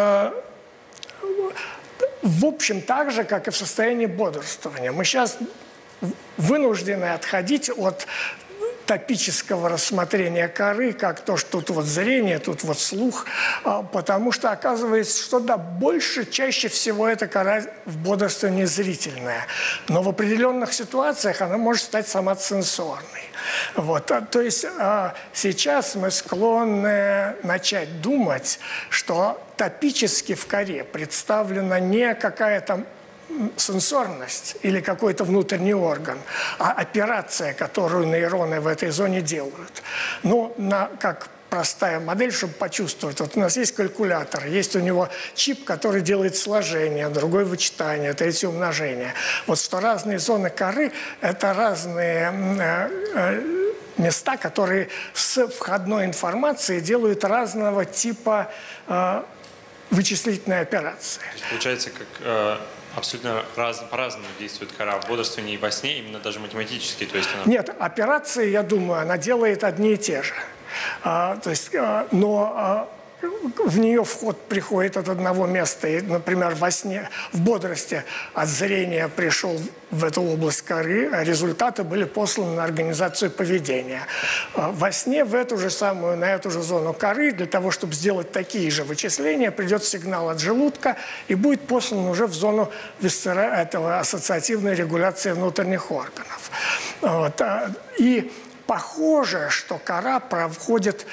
в общем, так же, как и в состоянии бодрствования. Мы сейчас вынуждены отходить от топического рассмотрения коры, как то, что тут вот зрение, тут вот слух, потому что оказывается, что да, чаще всего эта кора в бодрствовании зрительная, но в определенных ситуациях она может стать соматосенсорной. Вот. То есть сейчас мы склонны начать думать, что топически в коре представлена не какая-то сенсорность или какой-то внутренний орган, а операция, которую нейроны в этой зоне делают. Ну, как простая модель, чтобы почувствовать. Вот у нас есть калькулятор, есть у него чип, который делает сложение, другой вычитание, третье умножение. Вот что разные зоны коры – это разные места, которые с входной информацией делают разного типа вычислительные операции. Получается, как абсолютно по-разному действует кора в бодрствовании и во сне, именно даже математически. То есть она... Нет, операции, я думаю, она делает одни и те же. Но в нее вход приходит от одного места. И, например, во сне, в бодрости от зрения пришел в эту область коры, а результаты были посланы на организацию поведения. Во сне в эту же самую, на эту же зону коры, для того, чтобы сделать такие же вычисления, придет сигнал от желудка и будет послан уже в зону этого ассоциативной регуляции внутренних органов. Вот. И похоже, что кора проходит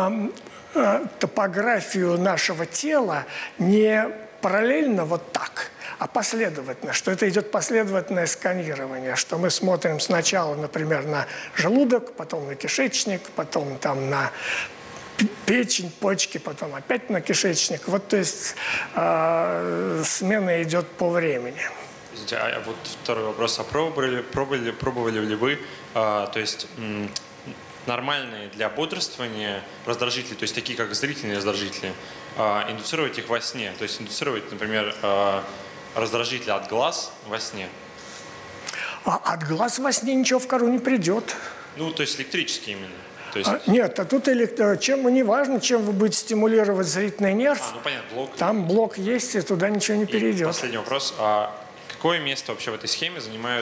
топографию нашего тела не параллельно вот так, а последовательно, что это идет последовательное сканирование, что мы смотрим сначала, например, на желудок, потом на кишечник, потом там на печень, почки, потом опять на кишечник. Вот, то есть смена идет по времени. А вот второй вопрос. А пробовали ли вы, то есть нормальные для бодрствования раздражители, то есть такие как зрительные раздражители, индуцировать их во сне? То есть индуцировать, например, раздражители от глаз во сне? От глаз во сне ничего в кору не придет. Ну, то есть электрические именно? То есть... Нет, а тут не важно, чем вы будете стимулировать зрительный нерв. Ну понятно, блок. Там блок есть, и туда ничего не перейдет. Последний вопрос. Какое место вообще в этой схеме занимают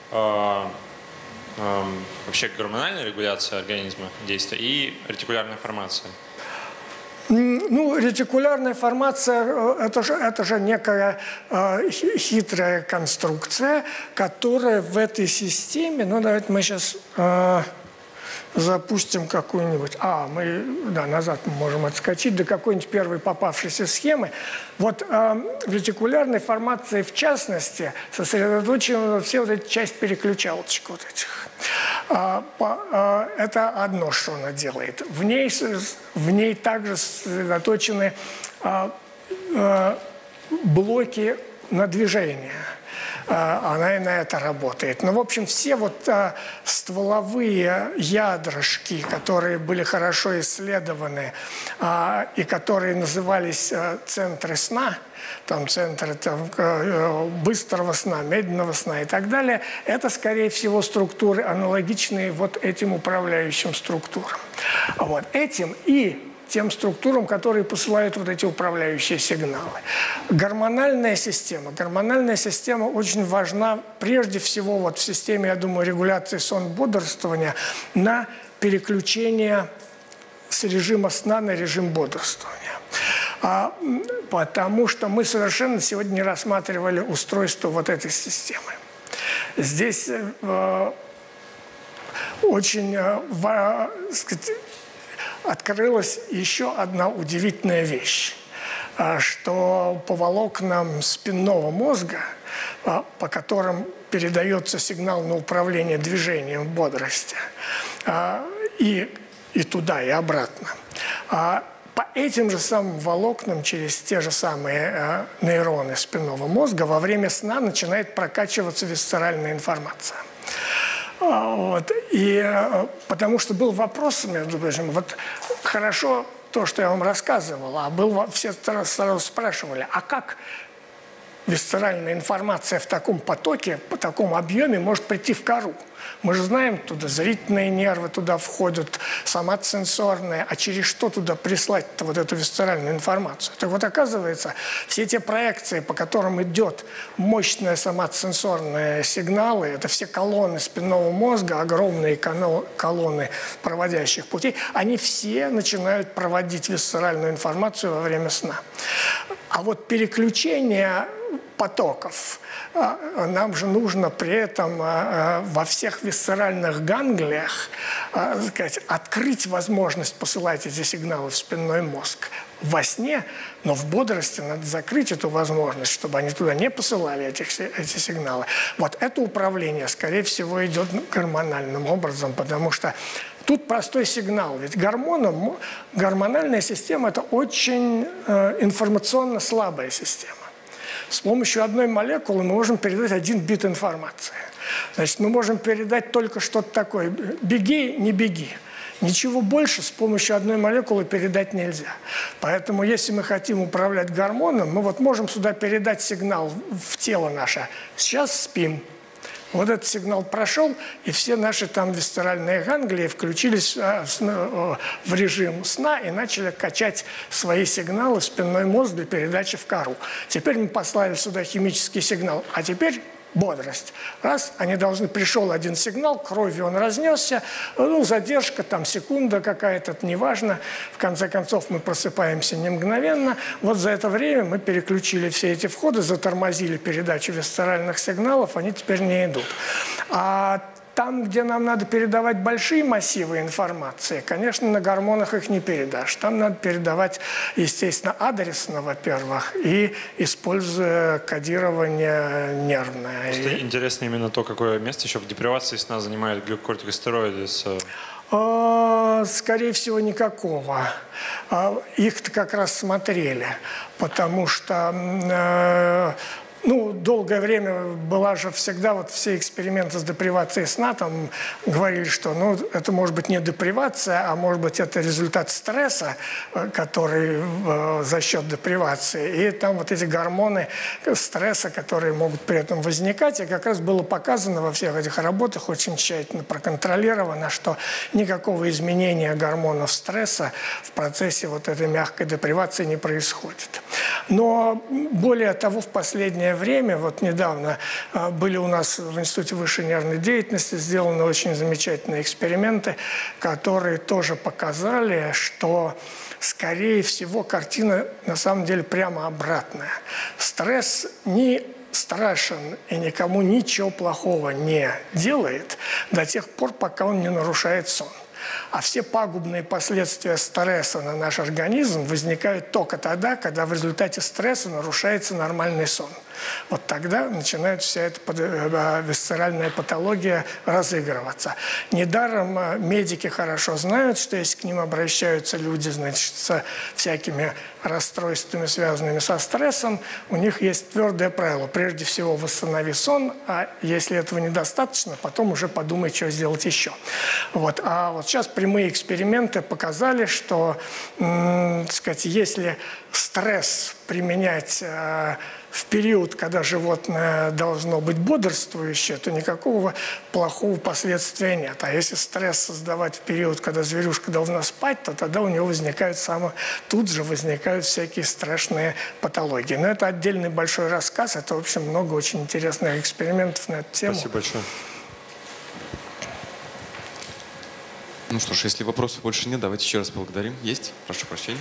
вообще гормональная регуляция организма, действия и ретикулярная формация? Ну, ретикулярная формация – это же некая хитрая конструкция, которая в этой системе… Ну, давайте мы сейчас запустим какую-нибудь… назад мы можем отскочить до какой-нибудь первой попавшейся схемы. Вот в ретикулярной формации, в частности, сосредоточена все вот эти часть переключалочек вот этих. Это одно, что она делает. В ней также сосредоточены блоки на движение. Она и на это работает. Но, в общем, все вот стволовые ядрышки, которые были хорошо исследованы и которые назывались центры сна, там центры быстрого сна, медленного сна и так далее, это, скорее всего, структуры, аналогичные вот этим управляющим структурам. Вот этим и тем структурам, которые посылают вот эти управляющие сигналы. Гормональная система очень важна прежде всего вот в системе, я думаю, регуляции сон-бодрствования на переключение с режима сна на режим бодрствования. Потому что мы совершенно сегодня не рассматривали устройство вот этой системы. Здесь очень открылась еще одна удивительная вещь, что по волокнам спинного мозга, по которым передается сигнал на управление движением бодрости, и туда, и обратно, по этим же самым волокнам, через те же самые нейроны спинного мозга, во время сна начинает прокачиваться висцеральная информация. Вот. И потому что был вопрос, между прочим, вот хорошо то, что я вам рассказывал, все сразу спрашивали, а как висцеральная информация в таком потоке, по такому объеме может прийти в кору? Мы же знаем, туда зрительные нервы туда входят, соматосенсорные, а через что туда прислать-то вот эту висцеральную информацию? Так вот, оказывается, все те проекции, по которым идет мощные соматосенсорные сигналы, это все колонны спинного мозга, огромные колонны проводящих путей, они все начинают проводить висцеральную информацию во время сна. А вот переключение потоков, нам же нужно при этом во всех висцеральных ганглиях открыть возможность посылать эти сигналы в спинной мозг. Во сне, но в бодрости надо закрыть эту возможность, чтобы они туда не посылали эти сигналы. Вот это управление, скорее всего, идет гормональным образом, потому что тут простой сигнал. Ведь гормональная система – это очень информационно слабая система. С помощью одной молекулы мы можем передать 1 бит информации. Значит, мы можем передать только что-то такое. Беги, не беги. Ничего больше с помощью одной молекулы передать нельзя. Поэтому, если мы хотим управлять гормоном, мы вот можем сюда передать сигнал в тело наше. Сейчас спим. Вот этот сигнал прошел, и все наши там висцеральные ганглии включились в режим сна и начали качать свои сигналы в спинной мозг для передачи в кору. Теперь мы послали сюда химический сигнал, а теперь бодрость. Раз, пришел один сигнал, кровью он разнесся, задержка, там секунда какая-то, это неважно. В конце концов, мы просыпаемся не мгновенно. Вот за это время мы переключили все эти входы, затормозили передачу висцеральных сигналов, они теперь не идут. А там, где нам надо передавать большие массивы информации, конечно, на гормонах их не передашь. Там надо передавать, естественно, адресно, во-первых, и используя кодирование нервное. Интересно именно то, какое место еще в депривации сна занимают глюкокортикостероиды. Скорее всего, никакого. Их-то как раз смотрели, потому что долгое время была же всегда все эксперименты с депривацией сна, там говорили, что это может быть не депривация, а может быть это результат стресса, который за счет депривации. И там вот эти гормоны стресса, которые могут при этом возникать, и как раз было показано во всех этих работах, очень тщательно проконтролировано, что никакого изменения гормонов стресса в процессе вот этой мягкой депривации не происходит. Но более того, в последнее время, вот недавно были у нас в Институте высшей нервной деятельности сделаны очень замечательные эксперименты, которые тоже показали, что, скорее всего, картина на самом деле прямо обратная. Стресс не страшен и никому ничего плохого не делает до тех пор, пока он не нарушает сон. А все пагубные последствия стресса на наш организм возникают только тогда, когда в результате стресса нарушается нормальный сон. Вот тогда начинает вся эта висцеральная патология разыгрываться. Недаром медики хорошо знают, что если к ним обращаются люди, значит, с всякими расстройствами, связанными со стрессом, у них есть твердое правило. Прежде всего восстанови сон, а если этого недостаточно, потом уже подумай, что сделать еще. Вот. А вот сейчас прямые эксперименты показали, что, если стресс применять в период, когда животное должно быть бодрствующее, то никакого плохого последствия нет. А если стресс создавать в период, когда зверюшка должна спать, то тогда у него тут же возникают всякие страшные патологии. Но это отдельный большой рассказ, это, в общем, много очень интересных экспериментов на эту тему. Спасибо большое. Ну что ж, если вопросов больше нет, давайте еще раз поблагодарим. Есть? Прошу прощения.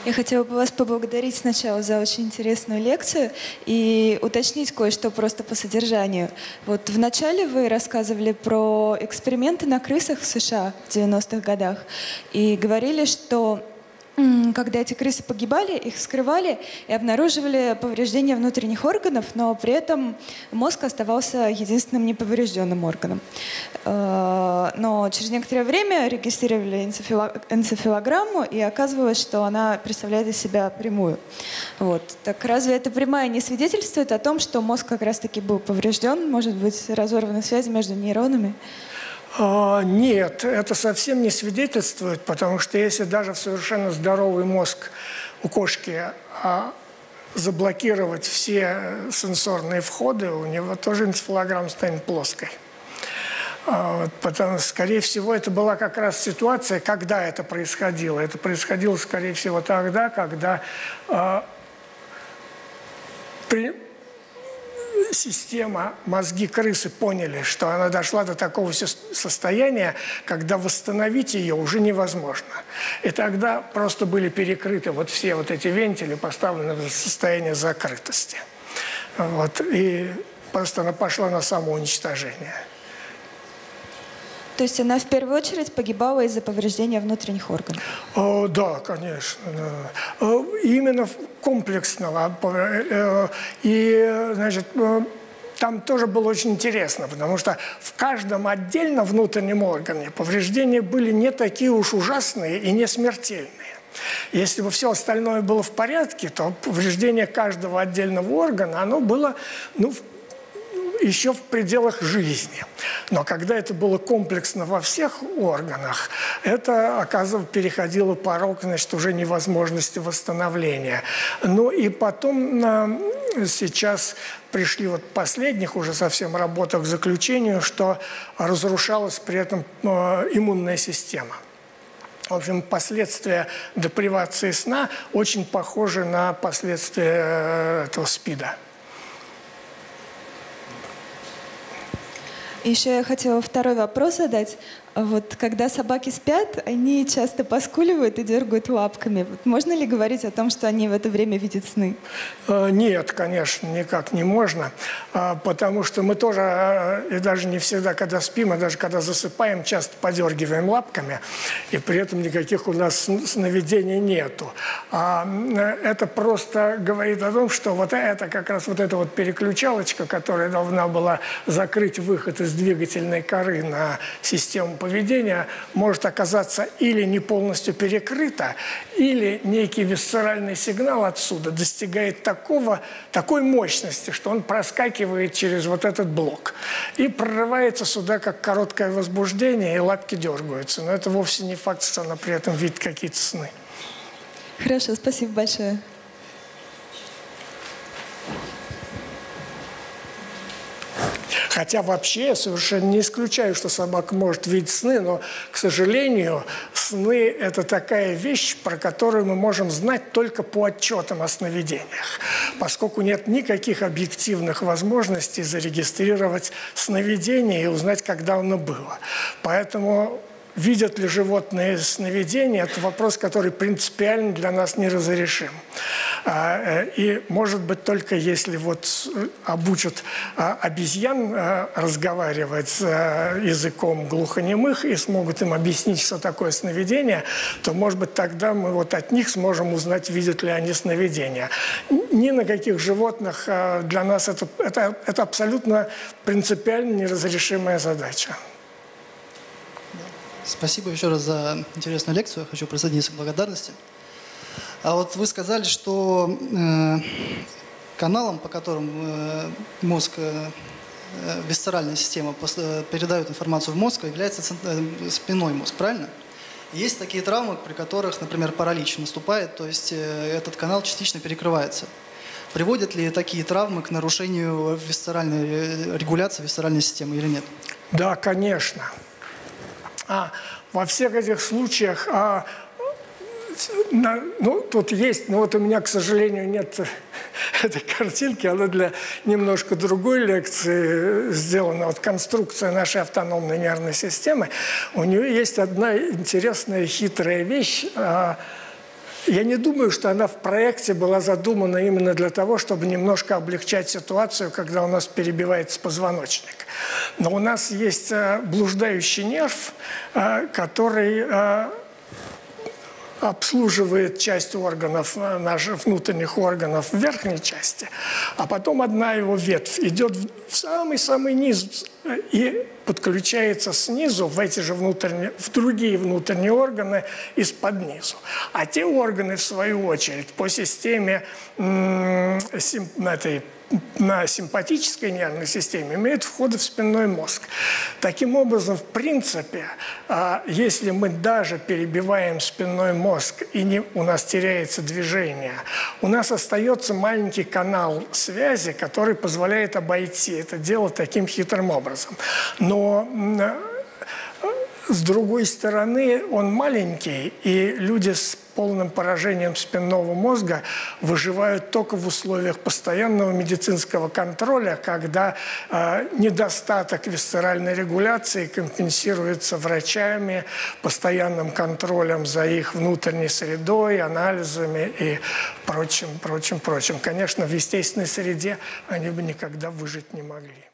Я хотела бы вас поблагодарить сначала за очень интересную лекцию и уточнить кое-что просто по содержанию. Вот вначале вы рассказывали про эксперименты на крысах в США в 90-х годах и говорили, что когда эти крысы погибали, их вскрывали и обнаруживали повреждения внутренних органов, но при этом мозг оставался единственным неповрежденным органом. Но через некоторое время регистрировали энцефалограмму, и оказывалось, что она представляет из себя прямую. Вот. Так разве эта прямая не свидетельствует о том, что мозг как раз-таки был поврежден? Может быть, разорваны связи между нейронами? Нет, это совсем не свидетельствует, потому что если даже в совершенно здоровый мозг у кошки заблокировать все сенсорные входы, у него тоже энцефалограмма станет плоской. Потому, скорее всего, это была как раз ситуация, когда это происходило. Это происходило, скорее всего, тогда, когда система, мозги крысы поняли, что она дошла до такого состояния, когда восстановить ее уже невозможно. И тогда просто были перекрыты вот все вот эти вентили, поставлены в состояние закрытости. Вот. И просто она пошла на самоуничтожение. То есть она в первую очередь погибала из-за повреждения внутренних органов? Да, конечно. Да. Именно комплексного. И, значит, там тоже было очень интересно, потому что в каждом отдельном внутреннем органе повреждения были не такие уж ужасные и не смертельные. Если бы все остальное было в порядке, то повреждение каждого отдельного органа, оно было, еще в пределах жизни. Но когда это было комплексно во всех органах, это, оказывается, переходило порог, значит, уже невозможности восстановления. Ну и потом сейчас пришли вот последних уже совсем работах к заключению, что разрушалась при этом иммунная система. В общем, последствия депривации сна очень похожи на последствия этого СПИДа. Еще я хотела второй вопрос задать. Вот когда собаки спят, они часто поскуливают и дергают лапками. Вот можно ли говорить о том, что они в это время видят сны? Нет, конечно, никак не можно. Потому что мы тоже, и даже не всегда, когда спим, а даже когда засыпаем, часто подергиваем лапками, и при этом никаких у нас сновидений нету. Это просто говорит о том, что вот это как раз вот эта вот переключалочка, которая должна была закрыть выход из двигательной коры на систему поведения, может оказаться или не полностью перекрыта, или некий висцеральный сигнал отсюда достигает такой мощности, что он проскакивает через вот этот блок и прорывается сюда как короткое возбуждение, и лапки дергаются. Но это вовсе не факт, что она при этом видит какие-то сны. Хорошо, спасибо большое. Хотя вообще я совершенно не исключаю, что собака может видеть сны, но, к сожалению, сны – это такая вещь, про которую мы можем знать только по отчетам о сновидениях, поскольку нет никаких объективных возможностей зарегистрировать сновидение и узнать, когда оно было. Поэтому видят ли животные сновидения – это вопрос, который принципиально для нас неразрешим. И, может быть, только если вот обучат обезьян разговаривать с языком глухонемых и смогут им объяснить, что такое сновидение, то, может быть, тогда мы вот от них сможем узнать, видят ли они сновидения. Ни на каких животных для нас это абсолютно принципиально неразрешимая задача. Спасибо еще раз за интересную лекцию. Я хочу присоединиться к благодарности. А вот вы сказали, что каналом, по которым мозг, висцеральная система передает информацию в мозг, является спинной мозг, правильно? Есть такие травмы, при которых, например, паралич наступает, то есть этот канал частично перекрывается. Приводят ли такие травмы к нарушению висцеральной регуляции висцеральной системы или нет? Да, конечно. Во всех этих случаях, тут есть, но вот у меня, к сожалению, нет этой картинки, она для немножко другой лекции сделана. Вот конструкция нашей автономной нервной системы, у нее есть одна интересная хитрая вещь. Я не думаю, что она в проекте была задумана именно для того, чтобы немножко облегчать ситуацию, когда у нас перебивается позвоночник. Но у нас есть блуждающий нерв, который обслуживает часть органов, наших внутренних органов в верхней части, а потом одна его ветвь идет в самый-самый низ и подключается снизу в эти же в другие внутренние органы из-под низу. А те органы, в свою очередь, по системе на симпатической нервной системе имеют входы в спинной мозг. Таким образом, в принципе, если мы даже перебиваем спинной мозг и у нас теряется движение, у нас остается маленький канал связи, который позволяет обойти это дело таким хитрым образом. Но с другой стороны, он маленький, и люди с полным поражением спинного мозга выживают только в условиях постоянного медицинского контроля, когда недостаток висцеральной регуляции компенсируется врачами, постоянным контролем за их внутренней средой, анализами и прочим. Конечно, в естественной среде они бы никогда выжить не могли.